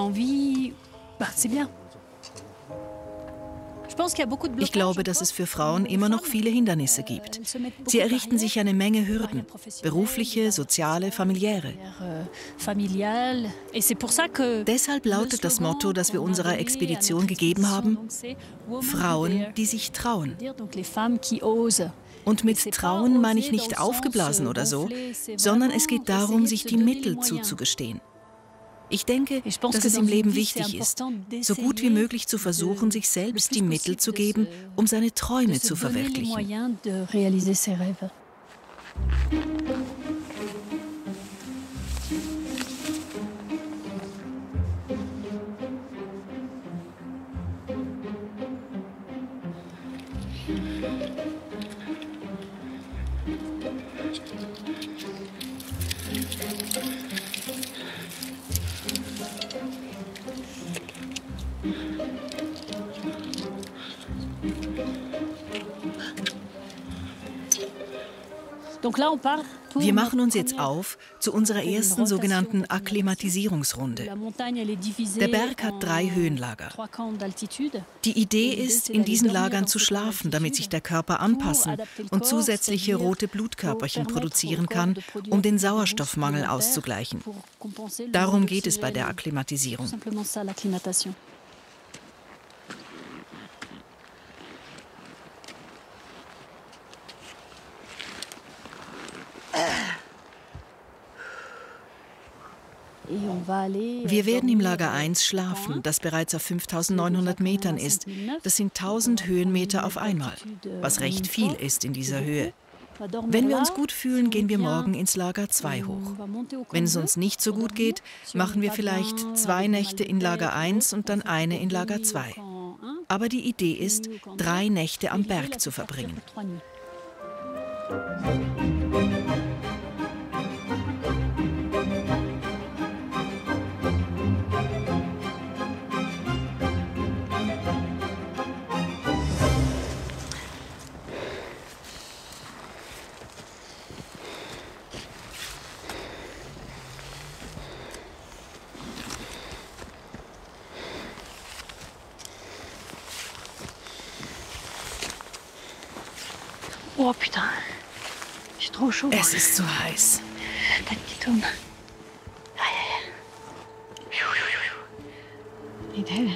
Ich glaube, dass es für Frauen immer noch viele Hindernisse gibt. Sie errichten sich eine Menge Hürden, berufliche, soziale, familiäre. Deshalb lautet das Motto, das wir unserer Expedition gegeben haben: Frauen, die sich trauen. Und mit Trauen meine ich nicht aufgeblasen oder so, sondern es geht darum, sich die Mittel zuzugestehen. Ich denke, dass es im Leben wichtig ist, so gut wie möglich zu versuchen, sich selbst die Mittel zu geben, um seine Träume zu verwirklichen. Wir machen uns jetzt auf zu unserer ersten sogenannten Akklimatisierungsrunde. Der Berg hat 3 Höhenlager. Die Idee ist, in diesen Lagern zu schlafen, damit sich der Körper anpassen und zusätzliche rote Blutkörperchen produzieren kann, um den Sauerstoffmangel auszugleichen. Darum geht es bei der Akklimatisierung. Wir werden im Lager 1 schlafen, das bereits auf 5.900 Metern ist. Das sind 1.000 Höhenmeter auf einmal, was recht viel ist in dieser Höhe. Wenn wir uns gut fühlen, gehen wir morgen ins Lager 2 hoch. Wenn es uns nicht so gut geht, machen wir vielleicht 2 Nächte in Lager 1 und dann eine in Lager 2. Aber die Idee ist, 3 Nächte am Berg zu verbringen. Oh putain, c'est trop chaud. Es ist zu heiß. Tête qui tourne. Idée.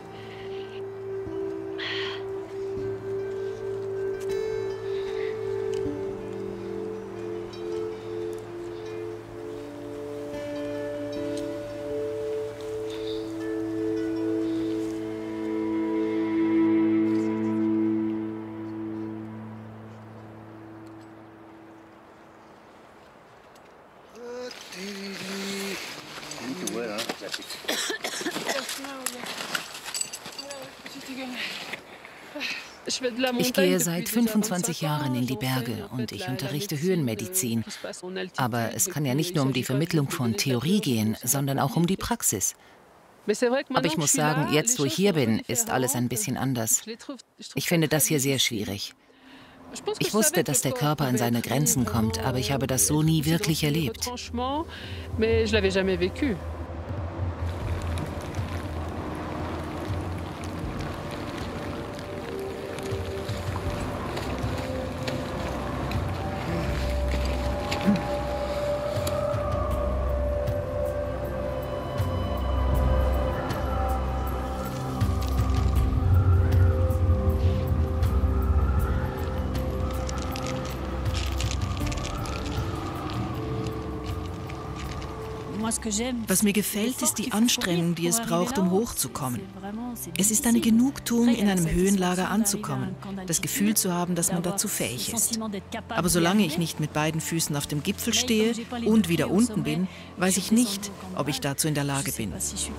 Ich gehe seit 25 Jahren in die Berge und ich unterrichte Höhenmedizin. Aber es kann ja nicht nur um die Vermittlung von Theorie gehen, sondern auch um die Praxis. Aber ich muss sagen, jetzt wo ich hier bin, ist alles ein bisschen anders. Ich finde das hier sehr schwierig. Ich wusste, dass der Körper an seine Grenzen kommt, aber ich habe das so nie wirklich erlebt. Was mir gefällt, ist die Anstrengung, die es braucht, um hochzukommen. Es ist eine Genugtuung, in einem Höhenlager anzukommen, das Gefühl zu haben, dass man dazu fähig ist. Aber solange ich nicht mit beiden Füßen auf dem Gipfel stehe und wieder unten bin, weiß ich nicht, ob ich dazu in der Lage bin.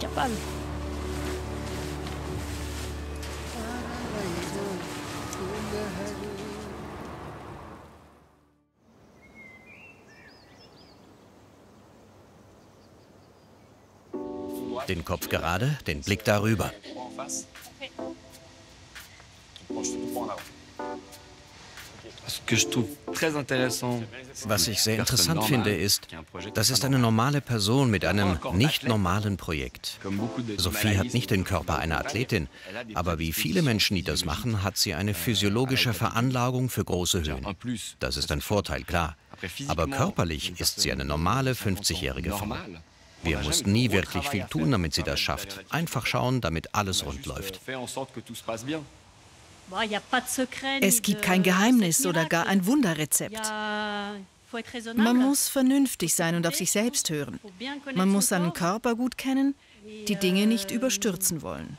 Den Kopf gerade, den Blick darüber. Was ich sehr interessant finde, ist, das ist eine normale Person mit einem nicht normalen Projekt. Sophie hat nicht den Körper einer Athletin, aber wie viele Menschen, die das machen, hat sie eine physiologische Veranlagung für große Höhen. Das ist ein Vorteil, klar. Aber körperlich ist sie eine normale 50-jährige Frau. Wir mussten nie wirklich viel tun, damit sie das schafft. Einfach schauen, damit alles rund läuft. Es gibt kein Geheimnis oder gar ein Wunderrezept. Man muss vernünftig sein und auf sich selbst hören. Man muss seinen Körper gut kennen, die Dinge nicht überstürzen wollen.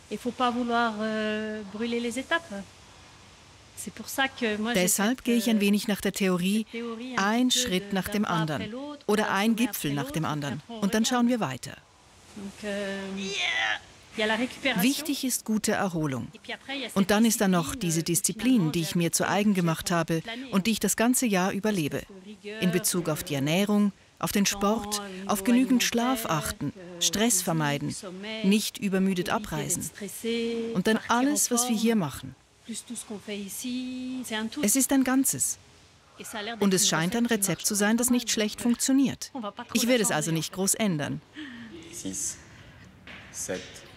Deshalb gehe ich ein wenig nach der Theorie, ein Schritt nach dem anderen oder ein Gipfel nach dem anderen. Und dann schauen wir weiter. Wichtig ist gute Erholung. Und dann ist da noch diese Disziplin, die ich mir zu eigen gemacht habe und die ich das ganze Jahr überlebe. In Bezug auf die Ernährung, auf den Sport, auf genügend Schlaf achten, Stress vermeiden, nicht übermüdet abreisen. Und dann alles, was wir hier machen. Es ist ein Ganzes. Und es scheint ein Rezept zu sein, das nicht schlecht funktioniert. Ich werde es also nicht groß ändern. 6, 7,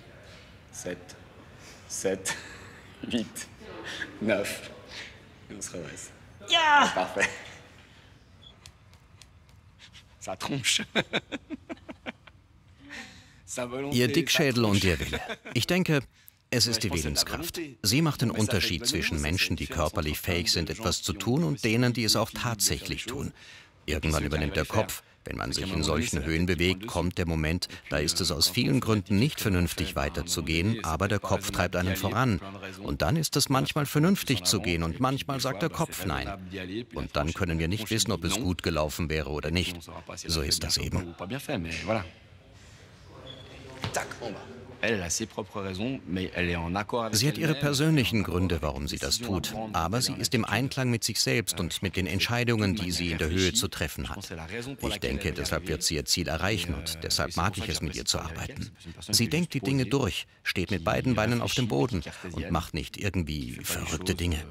8, 9. Et on se redresse. Ja! Parfait. Ça tronche. Ihr Dickschädel und ihr Wille. Ich denke, es ist die Willenskraft. Sie macht den Unterschied zwischen Menschen, die körperlich fähig sind, etwas zu tun, und denen, die es auch tatsächlich tun. Irgendwann übernimmt der Kopf. Wenn man sich in solchen Höhen bewegt, kommt der Moment, da ist es aus vielen Gründen nicht vernünftig weiterzugehen, aber der Kopf treibt einen voran. Und dann ist es manchmal vernünftig zu gehen und manchmal sagt der Kopf nein. Und dann können wir nicht wissen, ob es gut gelaufen wäre oder nicht. So ist das eben. Sie hat ihre persönlichen Gründe, warum sie das tut, aber sie ist im Einklang mit sich selbst und mit den Entscheidungen, die sie in der Höhe zu treffen hat. Ich denke, deshalb wird sie ihr Ziel erreichen und deshalb mag ich es, mit ihr zu arbeiten. Sie denkt die Dinge durch, steht mit beiden Beinen auf dem Boden und macht nicht irgendwie verrückte Dinge.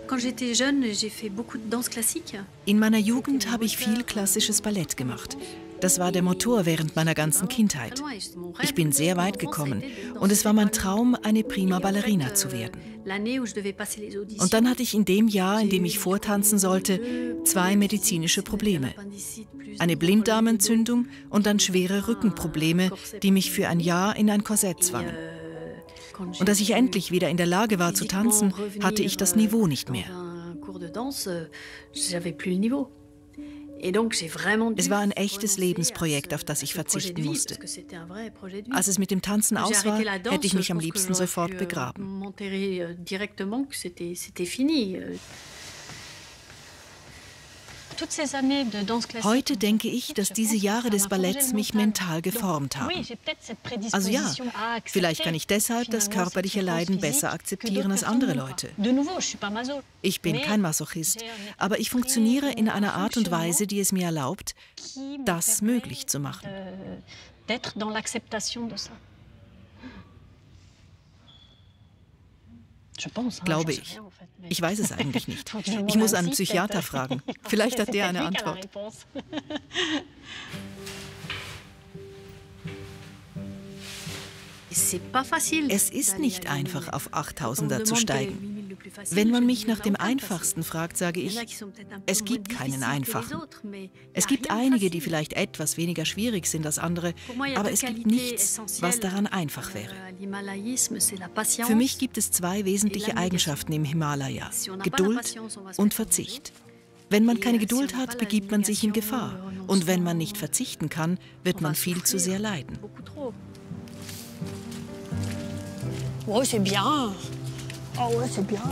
In meiner Jugend habe ich viel klassisches Ballett gemacht. Das war der Motor während meiner ganzen Kindheit. Ich bin sehr weit gekommen und es war mein Traum, eine prima Ballerina zu werden. Und dann hatte ich in dem Jahr, in dem ich vortanzen sollte, 2 medizinische Probleme. Eine Blinddarmentzündung und dann schwere Rückenprobleme, die mich für ein Jahr in ein Korsett zwangen. Und als ich endlich wieder in der Lage war zu tanzen, hatte ich das Niveau nicht mehr. Es war ein echtes Lebensprojekt, auf das ich verzichten musste. Als es mit dem Tanzen aus war, hätte ich mich am liebsten sofort begraben. Heute denke ich, dass diese Jahre des Balletts mich mental geformt haben. Also ja, vielleicht kann ich deshalb das körperliche Leiden besser akzeptieren als andere Leute. Ich bin kein Masochist, aber ich funktioniere in einer Art und Weise, die es mir erlaubt, das möglich zu machen. Glaube ich. Ich weiß es eigentlich nicht. Ich muss einen Psychiater fragen. Vielleicht hat der eine Antwort. Es ist nicht einfach, auf 8000er zu steigen. Wenn man mich nach dem Einfachsten fragt, sage ich, es gibt keinen Einfachen. Es gibt einige, die vielleicht etwas weniger schwierig sind als andere, aber es gibt nichts, was daran einfach wäre. Für mich gibt es 2 wesentliche Eigenschaften im Himalaya: Geduld und Verzicht. Wenn man keine Geduld hat, begibt man sich in Gefahr. Und wenn man nicht verzichten kann, wird man viel zu sehr leiden. Oh, c'est bien. Oh, ouais, c'est bien.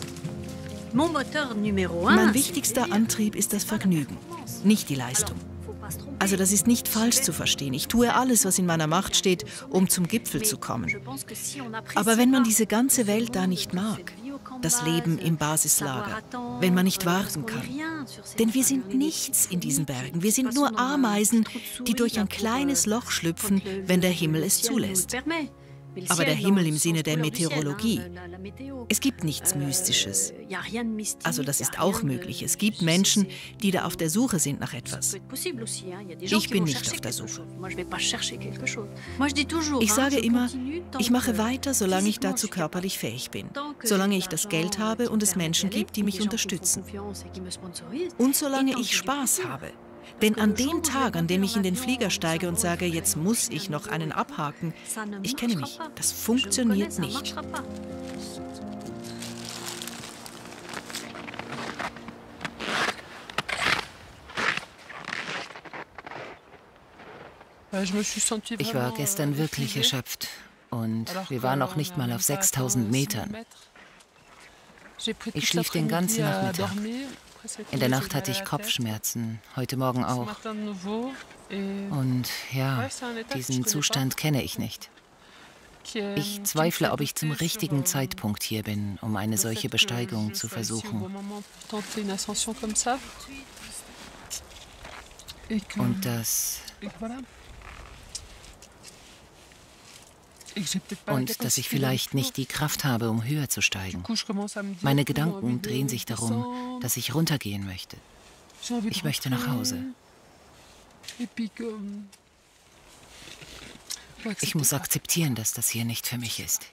Mein wichtigster Antrieb ist das Vergnügen, nicht die Leistung. Also das ist nicht falsch zu verstehen. Ich tue alles, was in meiner Macht steht, um zum Gipfel zu kommen. Aber wenn man diese ganze Welt da nicht mag, das Leben im Basislager, wenn man nicht warten kann, denn wir sind nichts in diesen Bergen. Wir sind nur Ameisen, die durch ein kleines Loch schlüpfen, wenn der Himmel es zulässt. Aber der Himmel im Sinne der Meteorologie. Es gibt nichts Mystisches. Also das ist auch möglich. Es gibt Menschen, die da auf der Suche sind nach etwas. Ich bin nicht auf der Suche. Ich sage immer, ich mache weiter, solange ich dazu körperlich fähig bin. Solange ich das Geld habe und es Menschen gibt, die mich unterstützen. Und solange ich Spaß habe. Denn an dem Tag, an dem ich in den Flieger steige und sage, jetzt muss ich noch einen abhaken, ich kenne mich, das funktioniert nicht. Ich war gestern wirklich erschöpft und wir waren noch nicht mal auf 6000 Metern. Ich schlief den ganzen Nachmittag. In der Nacht hatte ich Kopfschmerzen, heute Morgen auch. Und ja, diesen Zustand kenne ich nicht. Ich zweifle, ob ich zum richtigen Zeitpunkt hier bin, um eine solche Besteigung zu versuchen. Und dass ich vielleicht nicht die Kraft habe, um höher zu steigen. Meine Gedanken drehen sich darum, dass ich runtergehen möchte. Ich möchte nach Hause. Ich muss akzeptieren, dass das hier nicht für mich ist.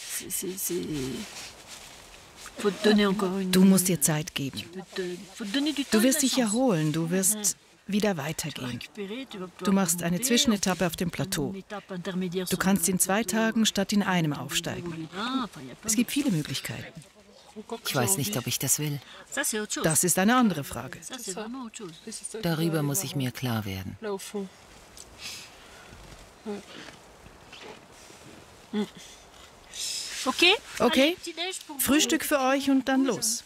Du musst dir Zeit geben. Du wirst dich erholen, du wirst wieder weitergehen. Du machst eine Zwischenetappe auf dem Plateau. Du kannst in 2 Tagen statt in einem aufsteigen. Es gibt viele Möglichkeiten. Ich weiß nicht, ob ich das will. Das ist eine andere Frage. Darüber muss ich mir klar werden. Okay, Frühstück für euch und dann los.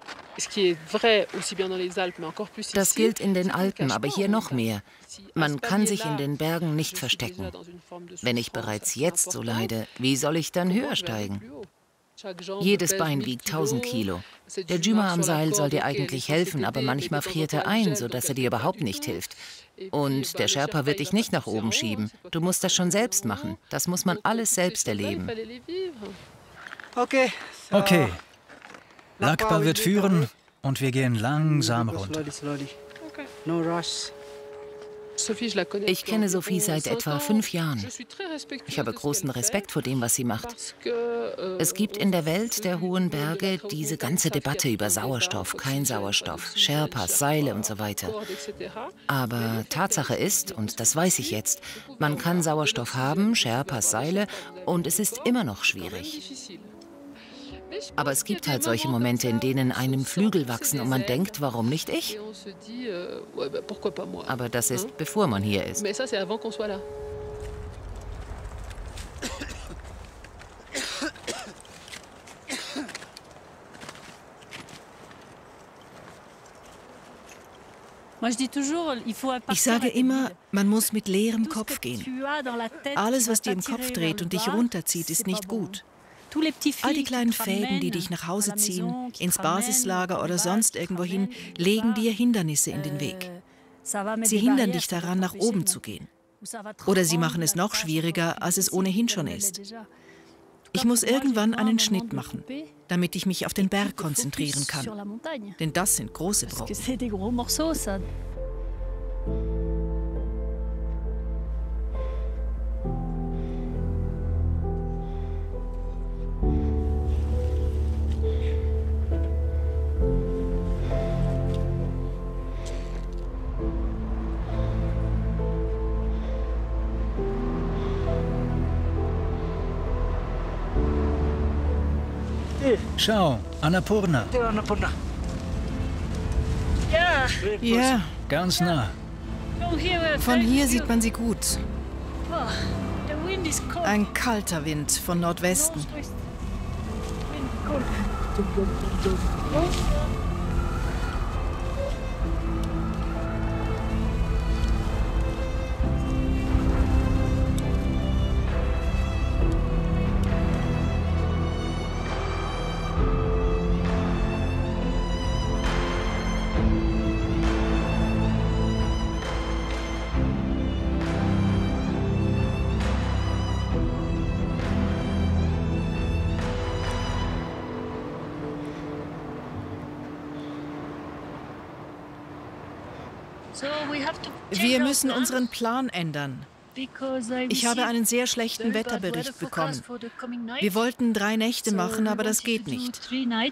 Das gilt in den Alpen, aber hier noch mehr. Man kann sich in den Bergen nicht verstecken. Wenn ich bereits jetzt so leide, wie soll ich dann höher steigen? Jedes Bein wiegt 1000 Kilo. Der Juma am Seil soll dir eigentlich helfen, aber manchmal friert er ein, sodass er dir überhaupt nicht hilft. Und der Sherpa wird dich nicht nach oben schieben. Du musst das schon selbst machen. Das muss man alles selbst erleben. Okay. Lakpa wird führen und wir gehen langsam runter. Ich kenne Sophie seit etwa 5 Jahren. Ich habe großen Respekt vor dem, was sie macht. Es gibt in der Welt der hohen Berge diese ganze Debatte über Sauerstoff, kein Sauerstoff, Sherpas, Seile und so weiter. Aber Tatsache ist, und das weiß ich jetzt, man kann Sauerstoff haben, Sherpas, Seile, und es ist immer noch schwierig. Aber es gibt halt solche Momente, in denen einem Flügel wachsen und man denkt, warum nicht ich? Aber das ist, bevor man hier ist. Ich sage immer, man muss mit leerem Kopf gehen. Alles, was dir im Kopf dreht und dich runterzieht, ist nicht gut. All die kleinen Fäden, die dich nach Hause ziehen, ins Basislager oder sonst irgendwohin, legen dir Hindernisse in den Weg. Sie hindern dich daran, nach oben zu gehen. Oder sie machen es noch schwieriger, als es ohnehin schon ist. Ich muss irgendwann einen Schnitt machen, damit ich mich auf den Berg konzentrieren kann. Denn das sind große Brocken. Schau, Annapurna. Ja, Ganz nah. von hier sieht man sie gut. Ein kalter Wind von Nordwesten. Wir müssen unseren Plan ändern. Ich habe einen sehr schlechten Wetterbericht bekommen. Wir wollten 3 Nächte machen, aber das geht nicht.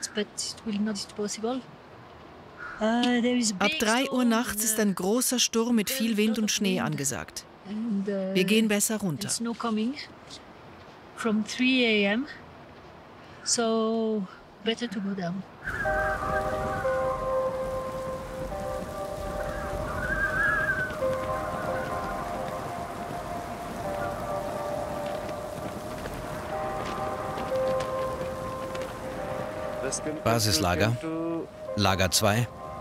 Ab 3 Uhr nachts ist ein großer Sturm mit viel Wind und Schnee angesagt. Wir gehen besser runter. From 3 a.m. So better to go down. Basislager? Lager 2?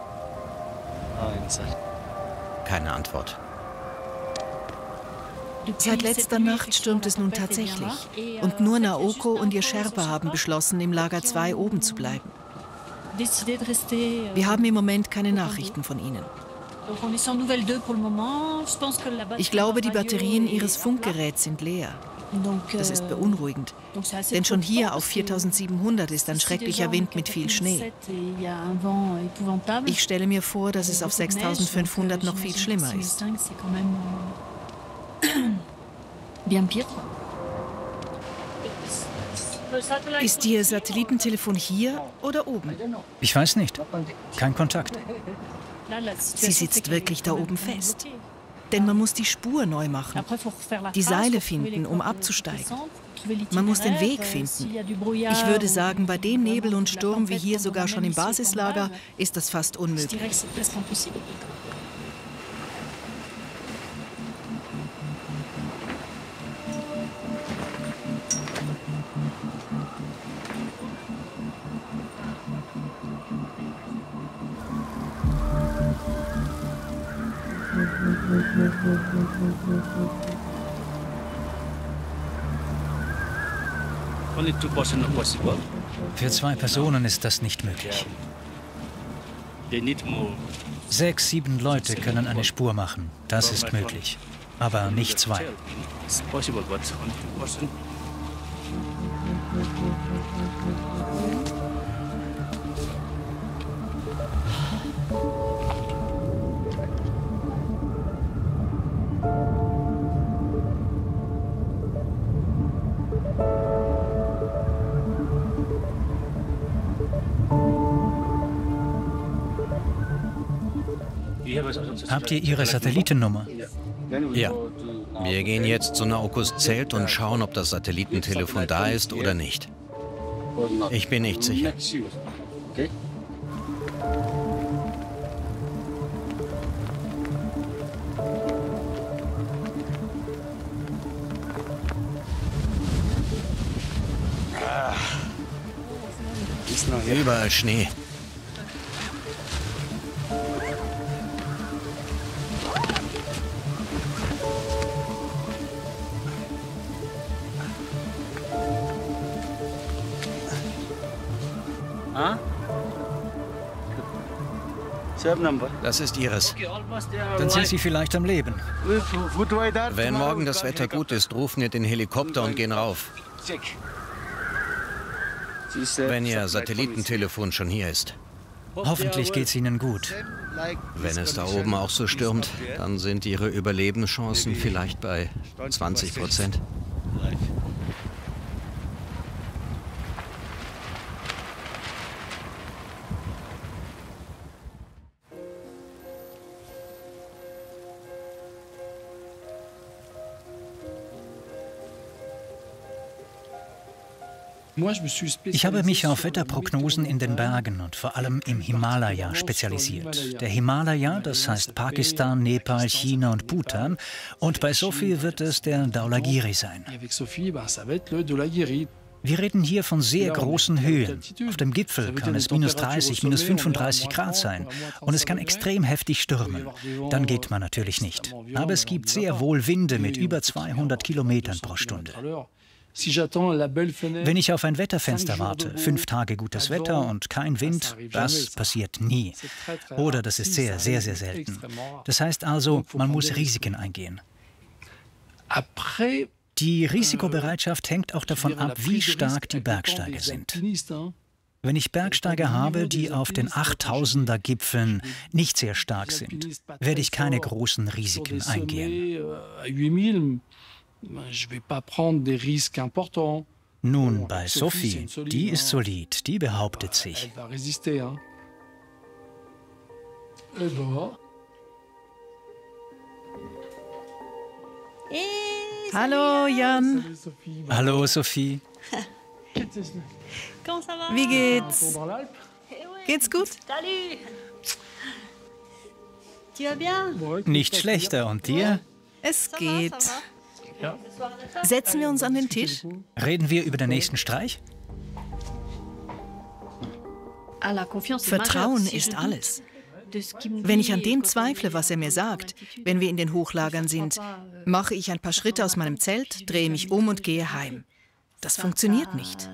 Keine Antwort. Seit letzter Nacht stürmt es nun tatsächlich. Und nur Naoko und ihr Sherpa haben beschlossen, im Lager 2 oben zu bleiben. Wir haben im Moment keine Nachrichten von ihnen. Ich glaube, die Batterien ihres Funkgeräts sind leer. Das ist beunruhigend, denn schon hier auf 4700 ist ein schrecklicher Wind mit viel Schnee. Ich stelle mir vor, dass es auf 6500 noch viel schlimmer ist. Ist Ihr Satellitentelefon hier oder oben? Ich weiß nicht. Kein Kontakt. Sie sitzt wirklich da oben fest. Denn man muss die Spur neu machen, die Seile finden, um abzusteigen. Man muss den Weg finden. Ich würde sagen, bei dem Nebel und Sturm wie hier sogar schon im Basislager ist das fast unmöglich. Für 2 Personen ist das nicht möglich. 6, 7 Leute können eine Spur machen. Das ist möglich. Aber nicht 2. Habt ihr Ihre Satellitennummer? Ja. Wir gehen jetzt zu Naokos Zelt und schauen, ob das Satellitentelefon da ist oder nicht. Ich bin nicht sicher. Überall Schnee. Das ist Ihres. Dann sind Sie vielleicht am Leben. Wenn morgen das Wetter gut ist, rufen wir den Helikopter und gehen rauf. Wenn Ihr Satellitentelefon schon hier ist. Hoffentlich geht's Ihnen gut. Wenn es da oben auch so stürmt, dann sind Ihre Überlebenschancen vielleicht bei 20%. Ich habe mich auf Wetterprognosen in den Bergen und vor allem im Himalaya spezialisiert. Der Himalaya, das heißt Pakistan, Nepal, China und Bhutan. Und bei Sophie wird es der Dhaulagiri sein. Wir reden hier von sehr großen Höhen. Auf dem Gipfel kann es minus 30, minus 35 Grad sein. Und es kann extrem heftig stürmen. Dann geht man natürlich nicht. Aber es gibt sehr wohl Winde mit über 200 Kilometern pro Stunde. Wenn ich auf ein Wetterfenster warte, 5 Tage gutes Wetter und kein Wind, das passiert nie. Oder das ist sehr, sehr, sehr selten. Das heißt also, man muss Risiken eingehen. Die Risikobereitschaft hängt auch davon ab, wie stark die Bergsteiger sind. Wenn ich Bergsteiger habe, die auf den 8000er Gipfeln nicht sehr stark sind, werde ich keine großen Risiken eingehen. Nun, bei Sophie, die ist solid, die behauptet sich. Hallo, Jan. Hallo, Sophie. Wie geht's? Geht's gut? Nicht schlechter, und dir? Es geht. Setzen wir uns an den Tisch? Reden wir über den nächsten Streich? Vertrauen ist alles. Wenn ich an dem zweifle, was er mir sagt, wenn wir in den Hochlagern sind, mache ich ein paar Schritte aus meinem Zelt, drehe mich um und gehe heim. Das funktioniert nicht.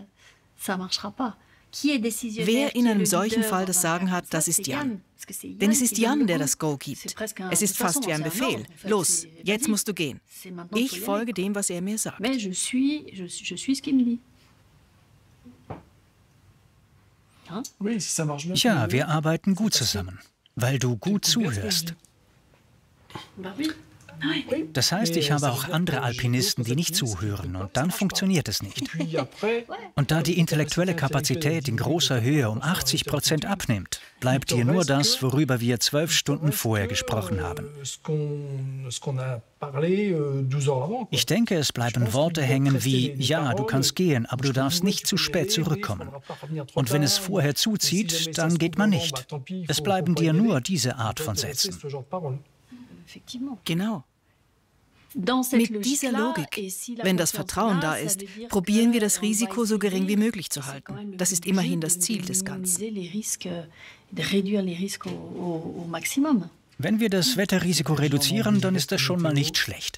Wer in einem solchen Fall das Sagen hat, das ist Jan. Denn es ist Jan, der das Go gibt. Es ist fast wie ein Befehl. Los, jetzt musst du gehen. Ich folge dem, was er mir sagt. Ja, wir arbeiten gut zusammen, weil du gut zuhörst. Das heißt, ich habe auch andere Alpinisten, die nicht zuhören, und dann funktioniert es nicht. Und da die intellektuelle Kapazität in großer Höhe um 80% abnimmt, bleibt dir nur das, worüber wir 12 Stunden vorher gesprochen haben. Ich denke, es bleiben Worte hängen wie, ja, du kannst gehen, aber du darfst nicht zu spät zurückkommen. Und wenn es vorher zuzieht, dann geht man nicht. Es bleiben dir nur diese Art von Sätzen. Genau. Mit dieser Logik, wenn das Vertrauen da ist, probieren wir das Risiko so gering wie möglich zu halten. Das ist immerhin das Ziel des Ganzen. Wenn wir das Wetterrisiko reduzieren, dann ist das schon mal nicht schlecht.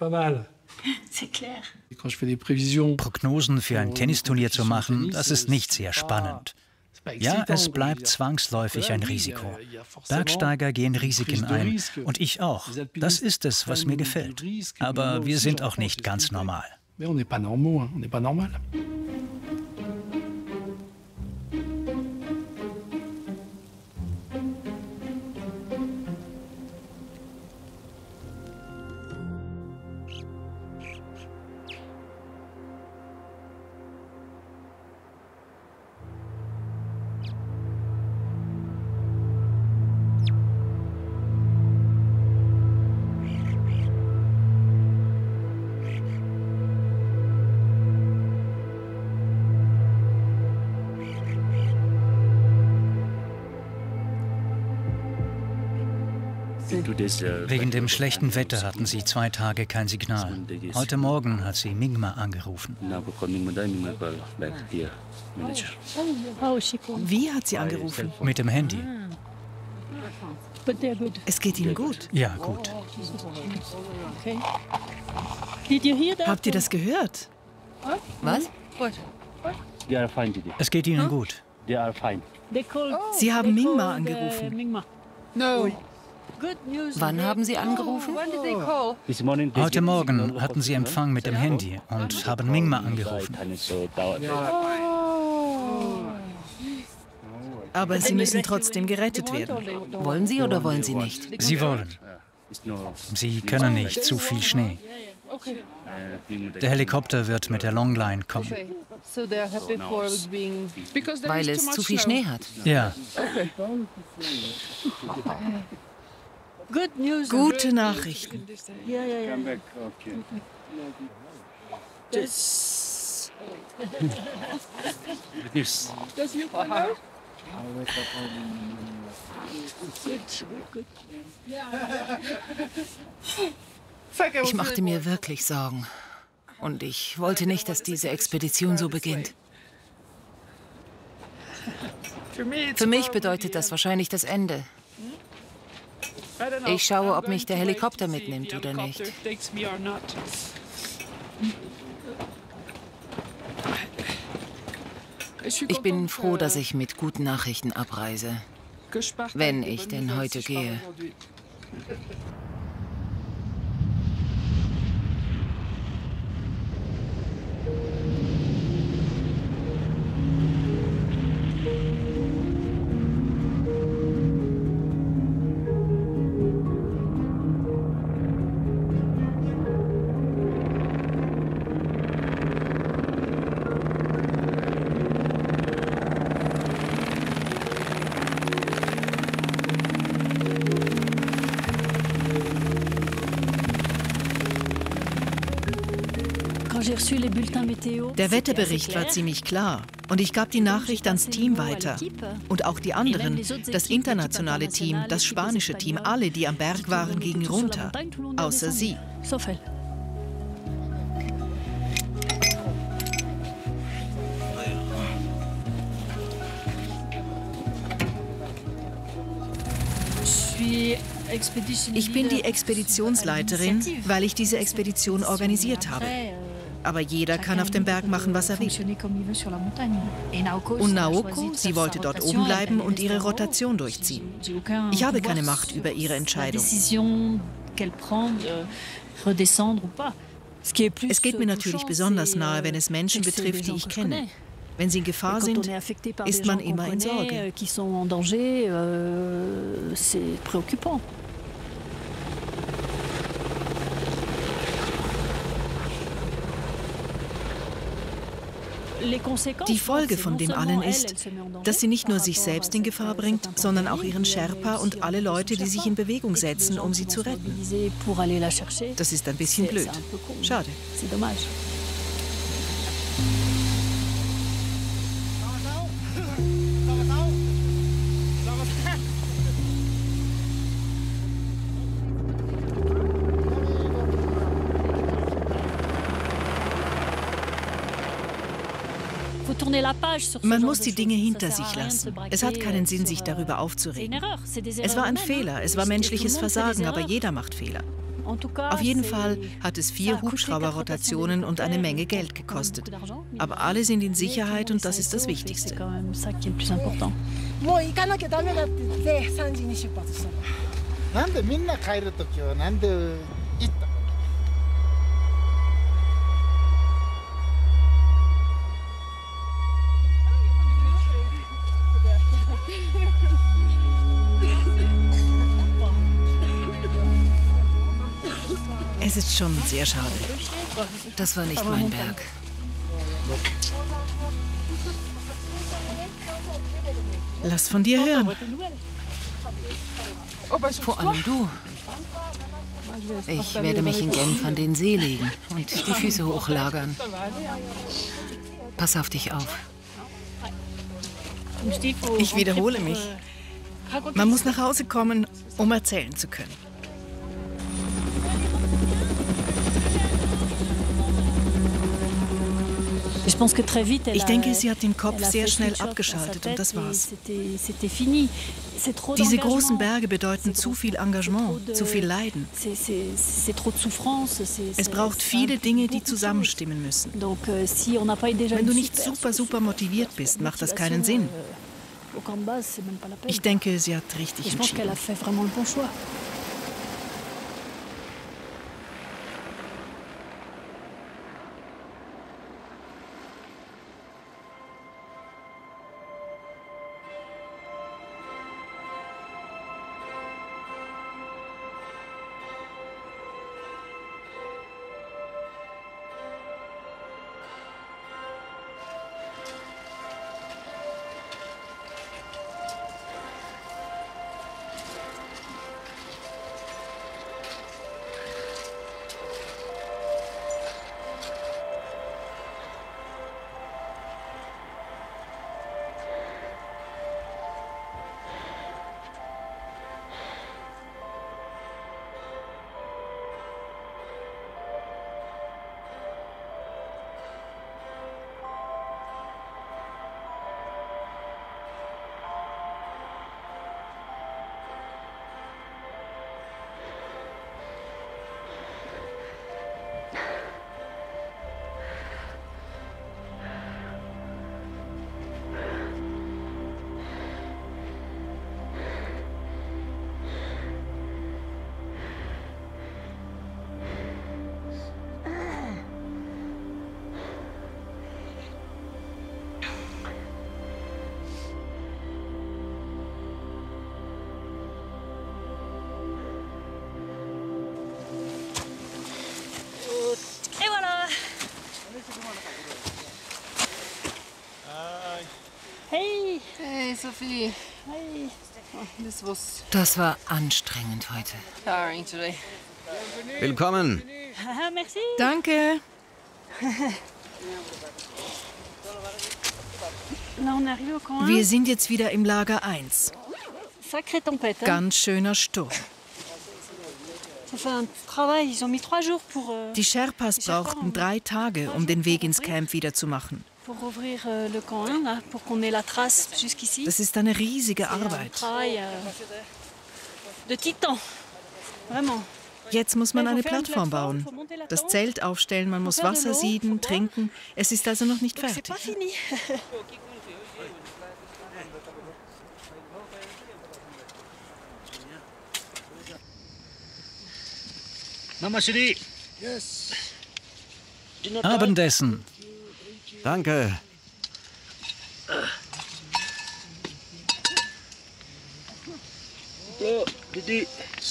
Prognosen für ein Tennisturnier zu machen, das ist nicht sehr spannend. Ja, es bleibt zwangsläufig ein Risiko. Bergsteiger gehen Risiken ein und ich auch. Das ist es, was mir gefällt. Aber wir sind auch nicht ganz normal. Wegen dem schlechten Wetter hatten sie 2 Tage kein Signal. Heute Morgen hat sie Mingma angerufen. Wie hat sie angerufen? Mit dem Handy. Es geht Ihnen gut? Ja, gut. Habt ihr das gehört? Was? Es geht Ihnen gut. Sie haben Mingma angerufen. Wann haben Sie angerufen? Heute Morgen hatten sie Empfang mit dem Handy und haben Mingma angerufen. Aber Sie müssen trotzdem gerettet werden. Wollen Sie oder wollen Sie nicht? Sie wollen. Sie können nicht, zu viel Schnee. Der Helikopter wird mit der Longline kommen. Weil es zu viel Schnee hat? Ja. Gute Nachrichten. Ich machte mir wirklich Sorgen. Und ich wollte nicht, dass diese Expedition so beginnt. Für mich bedeutet das wahrscheinlich das Ende. Ich schaue, ob mich der Helikopter mitnimmt oder nicht. Ich bin froh, dass ich mit guten Nachrichten abreise. Wenn ich denn heute gehe. Der Wetterbericht war ziemlich klar und ich gab die Nachricht ans Team weiter. Und auch die anderen, das internationale Team, das spanische Team, alle, die am Berg waren, gingen runter. Außer sie. Ich bin die Expeditionsleiterin, weil ich diese Expedition organisiert habe. Aber jeder kann auf dem Berg machen, was er will. Und Naoko, sie wollte dort oben bleiben und ihre Rotation durchziehen. Ich habe keine Macht über ihre Entscheidung. Es geht mir natürlich besonders nahe, wenn es Menschen betrifft, die ich kenne. Wenn sie in Gefahr sind, ist man immer in Sorge. Die Folge von dem allen ist, dass sie nicht nur sich selbst in Gefahr bringt, sondern auch ihren Sherpa und alle Leute, die sich in Bewegung setzen, um sie zu retten. Das ist ein bisschen blöd. Schade. Man muss die Dinge hinter sich lassen. Es hat keinen Sinn, sich darüber aufzuregen. Es war ein Fehler, es war menschliches Versagen, aber jeder macht Fehler. Auf jeden Fall hat es 4 Hubschrauberrotationen und eine Menge Geld gekostet. Aber alle sind in Sicherheit und das ist das Wichtigste. Es ist schon sehr schade. Das war nicht mein Berg. Lass von dir hören. Vor allem du. Ich werde mich in Genf an den See legen und die Füße hochlagern. Pass auf dich auf. Ich wiederhole mich. Man muss nach Hause kommen, um erzählen zu können. Ich denke, sie hat den Kopf sehr schnell abgeschaltet und das war's. Diese großen Berge bedeuten zu viel Engagement, zu viel Leiden. Es braucht viele Dinge, die zusammenstimmen müssen. Wenn du nicht super motiviert bist, macht das keinen Sinn. Ich denke, sie hat richtig entschieden. Hey, Sophie. Hey. Das war anstrengend heute. Willkommen. Merci. Danke. Wir sind jetzt wieder im Lager 1. Ganz schöner Sturm. Die Sherpas brauchten 3 Tage, um den Weg ins Camp wieder zu machen. Das ist eine riesige Arbeit. Jetzt muss man eine Plattform bauen, das Zelt aufstellen, man muss Wasser sieden, trinken. Es ist also noch nicht fertig. Mama Chérie. Yes. Abendessen. Danke. Didi.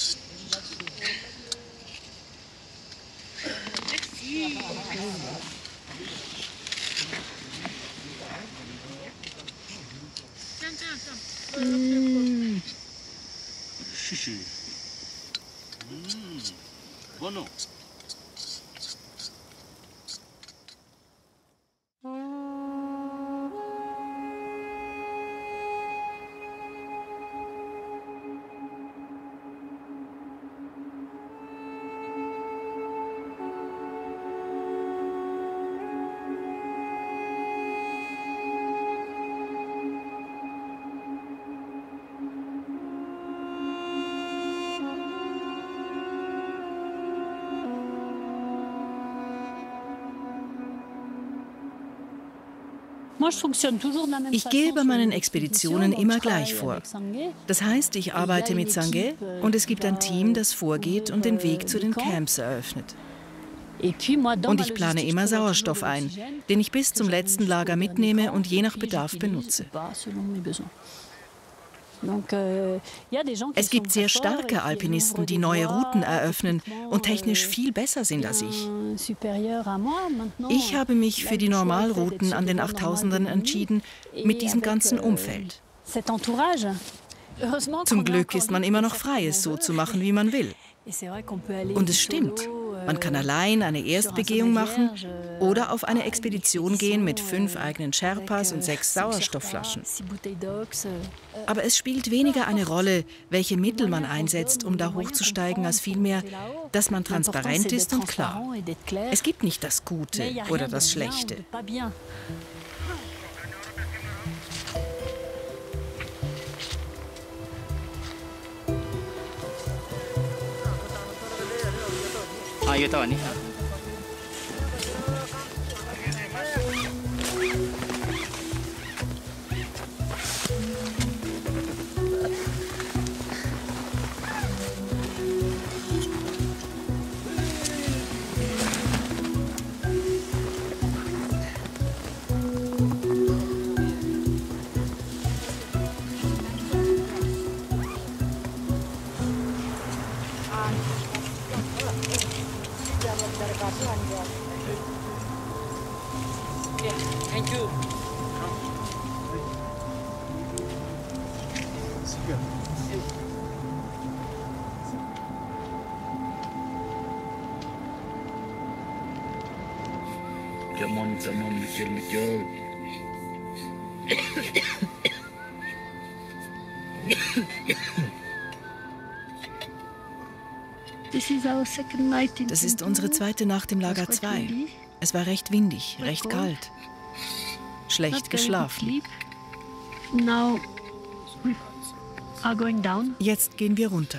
Chichi. Bono. Ich gehe bei meinen Expeditionen immer gleich vor. Das heißt, ich arbeite mit Sangay und es gibt ein Team, das vorgeht und den Weg zu den Camps eröffnet. Und ich plane immer Sauerstoff ein, den ich bis zum letzten Lager mitnehme und je nach Bedarf benutze. Es gibt sehr starke Alpinisten, die neue Routen eröffnen und technisch viel besser sind als ich. Ich habe mich für die Normalrouten an den 8000ern entschieden, mit diesem ganzen Umfeld. Zum Glück ist man immer noch frei, es so zu machen, wie man will. Und es stimmt. Man kann allein eine Erstbegehung machen oder auf eine Expedition gehen mit 5 eigenen Sherpas und 6 Sauerstoffflaschen. Aber es spielt weniger eine Rolle, welche Mittel man einsetzt, um da hochzusteigen, als vielmehr, dass man transparent ist und klar. Es gibt nicht das Gute oder das Schlechte. Yo tahu ni. Thank you. Come on, Miguel. Das ist unsere zweite Nacht im Lager 2. Es war recht windig, recht kalt. Schlecht geschlafen. Jetzt gehen wir runter.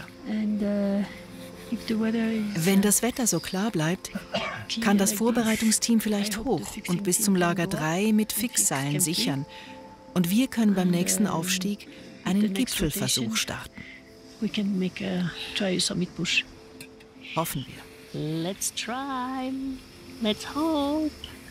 Wenn das Wetter so klar bleibt, kann das Vorbereitungsteam vielleicht hoch und bis zum Lager 3 mit Fixseilen sichern. Und wir können beim nächsten Aufstieg einen Gipfelversuch starten. Hoffen wir. Let's try. Let's hope.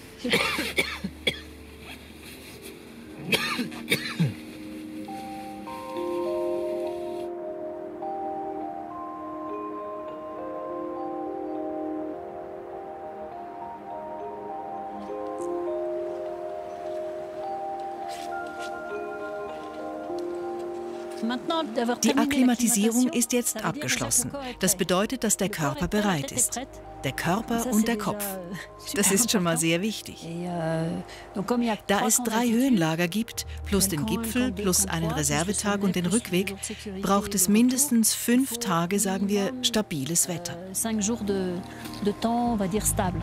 Die Akklimatisierung ist jetzt abgeschlossen. Das bedeutet, dass der Körper bereit ist. Der Körper und der Kopf. Das ist schon mal sehr wichtig. Da es 3 Höhenlager gibt, plus den Gipfel, plus einen Reservetag und den Rückweg, braucht es mindestens 5 Tage, sagen wir, stabiles Wetter. 5 jours de temps, on va dire stable.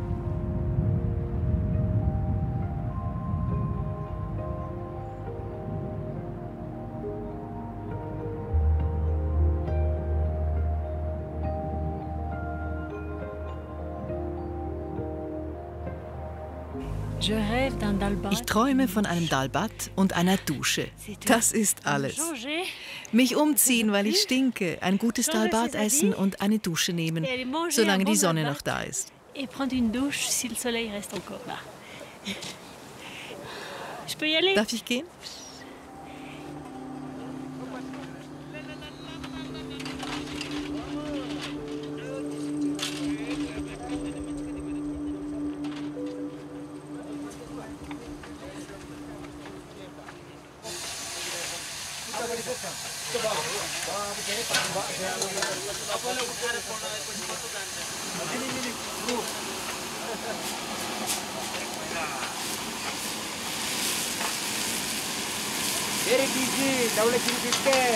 Ich träume von einem Dalbat und einer Dusche. Das ist alles. Mich umziehen, weil ich stinke, ein gutes Dalbat essen und eine Dusche nehmen, solange die Sonne noch da ist. Darf ich gehen? Very busy, dah boleh kirim-kirim.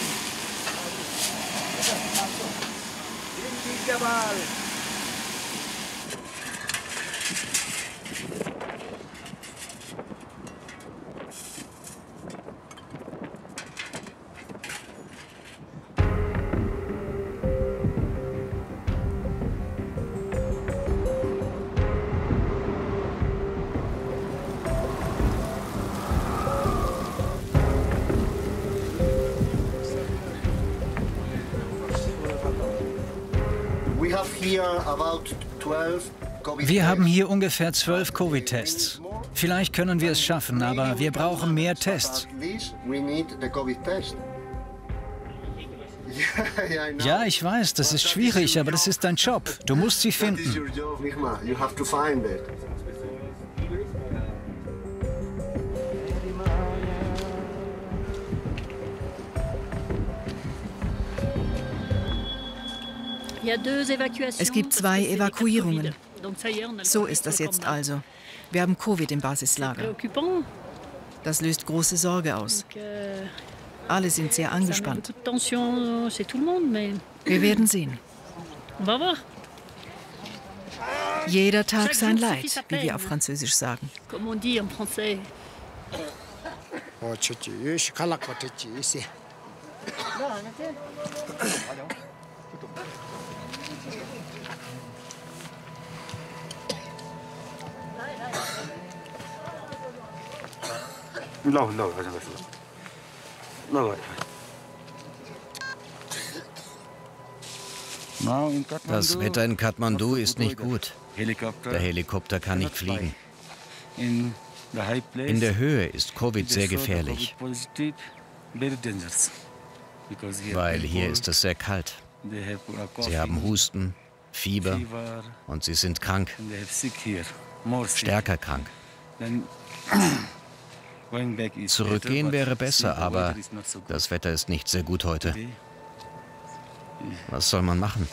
Kirim Jabal. Wir haben hier ungefähr 12 Covid-Tests. Vielleicht können wir es schaffen, aber wir brauchen mehr Tests. Ja, ich weiß, das ist schwierig, aber das ist dein Job. Du musst sie finden. Es gibt 2 Evakuierungen. So ist das jetzt also. Wir haben Covid im Basislager. Das löst große Sorge aus. Alle sind sehr angespannt. Wir werden sehen. Jeder Tag sein Leid, wie wir auf Französisch sagen. Das Wetter in Kathmandu ist nicht gut. Der Helikopter kann nicht fliegen. In der Höhe ist Covid sehr gefährlich, weil hier ist es sehr kalt. Sie haben Husten, Fieber und sie sind krank, stärker krank. Zurückgehen wäre besser, aber das Wetter ist nicht sehr gut heute. Was soll man machen?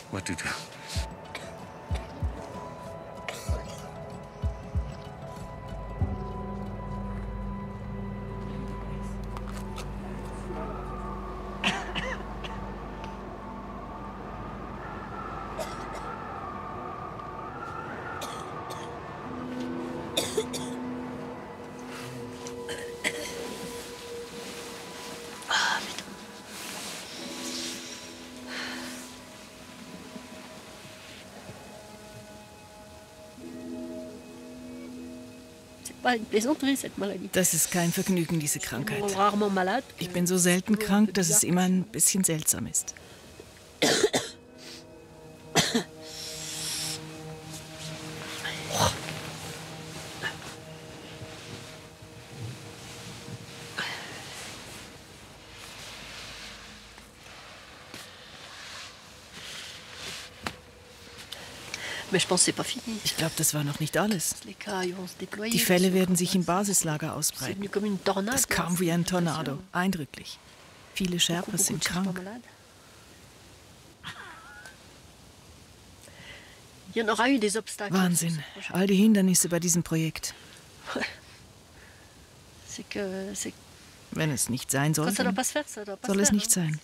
Das ist kein Vergnügen, diese Krankheit. Ich bin so selten krank, dass es immer ein bisschen seltsam ist. Ich glaube, das war noch nicht alles. Die Fälle werden sich im Basislager ausbreiten. Das kam wie ein Tornado, eindrücklich. Viele Sherpas sind krank. Wahnsinn, all die Hindernisse bei diesem Projekt. Wenn es nicht sein soll, dann soll es nicht sein.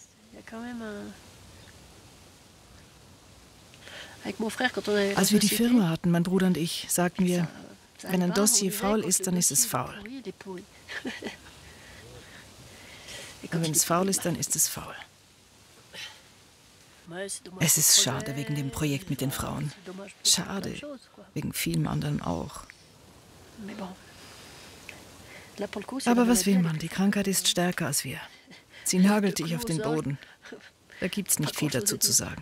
Als wir die Firma hatten, mein Bruder und ich, sagten wir, wenn ein Dossier faul ist, dann ist es faul. Und wenn es faul ist, dann ist es faul. Es ist schade wegen dem Projekt mit den Frauen. Schade, wegen vielem anderen auch. Aber was will man? Die Krankheit ist stärker als wir. Sie nagelt dich auf den Boden. Da gibt's nicht viel dazu zu sagen.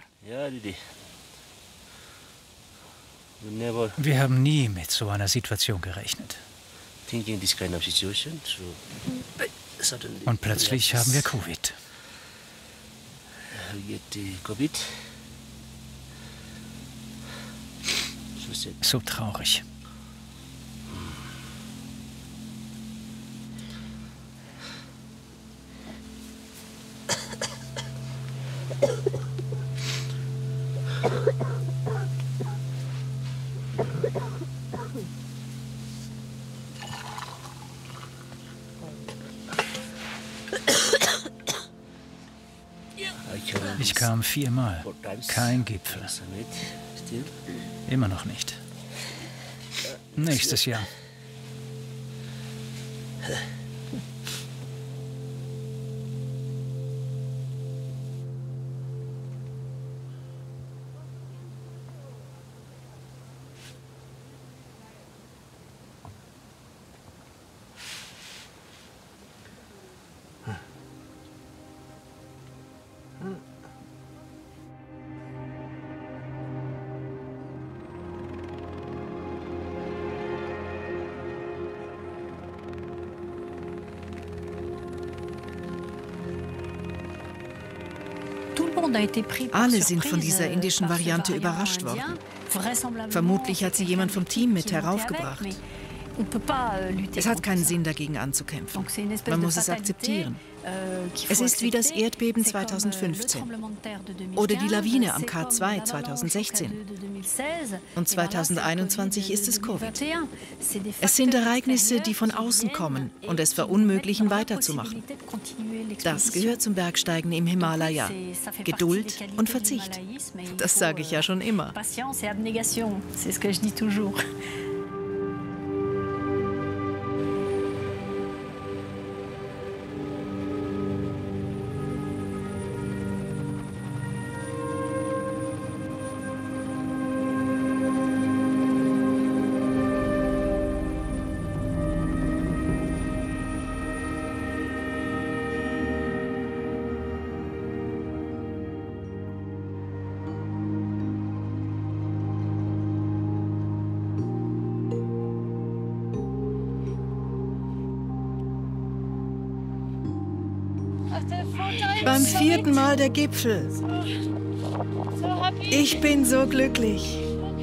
Wir haben nie mit so einer Situation gerechnet. Und plötzlich haben wir Covid. So traurig. Ich kam 4-mal. Kein Gipfel. Immer noch nicht. Nächstes Jahr. Alle sind von dieser indischen Variante überrascht worden. Vermutlich hat sie jemand vom Team mit heraufgebracht. Es hat keinen Sinn, dagegen anzukämpfen. Man muss es akzeptieren. Es ist wie das Erdbeben 2015 oder die Lawine am K2 2016. Und 2021 ist es Covid. Es sind Ereignisse, die von außen kommen und es verunmöglichen, weiterzumachen. Das gehört zum Bergsteigen im Himalaya. Geduld und Verzicht. Das sage ich ja schon immer. Beim 4. Mal der Gipfel. Ich bin so glücklich.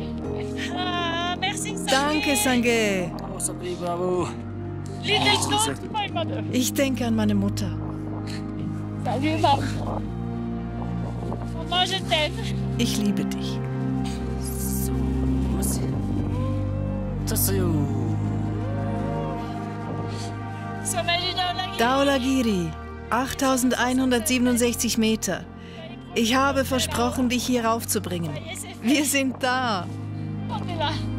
Danke, Sange. Ich denke an meine Mutter. Ich liebe dich. Dhaulagiri. 8167 Meter. Ich habe versprochen, dich hier raufzubringen. Wir sind da.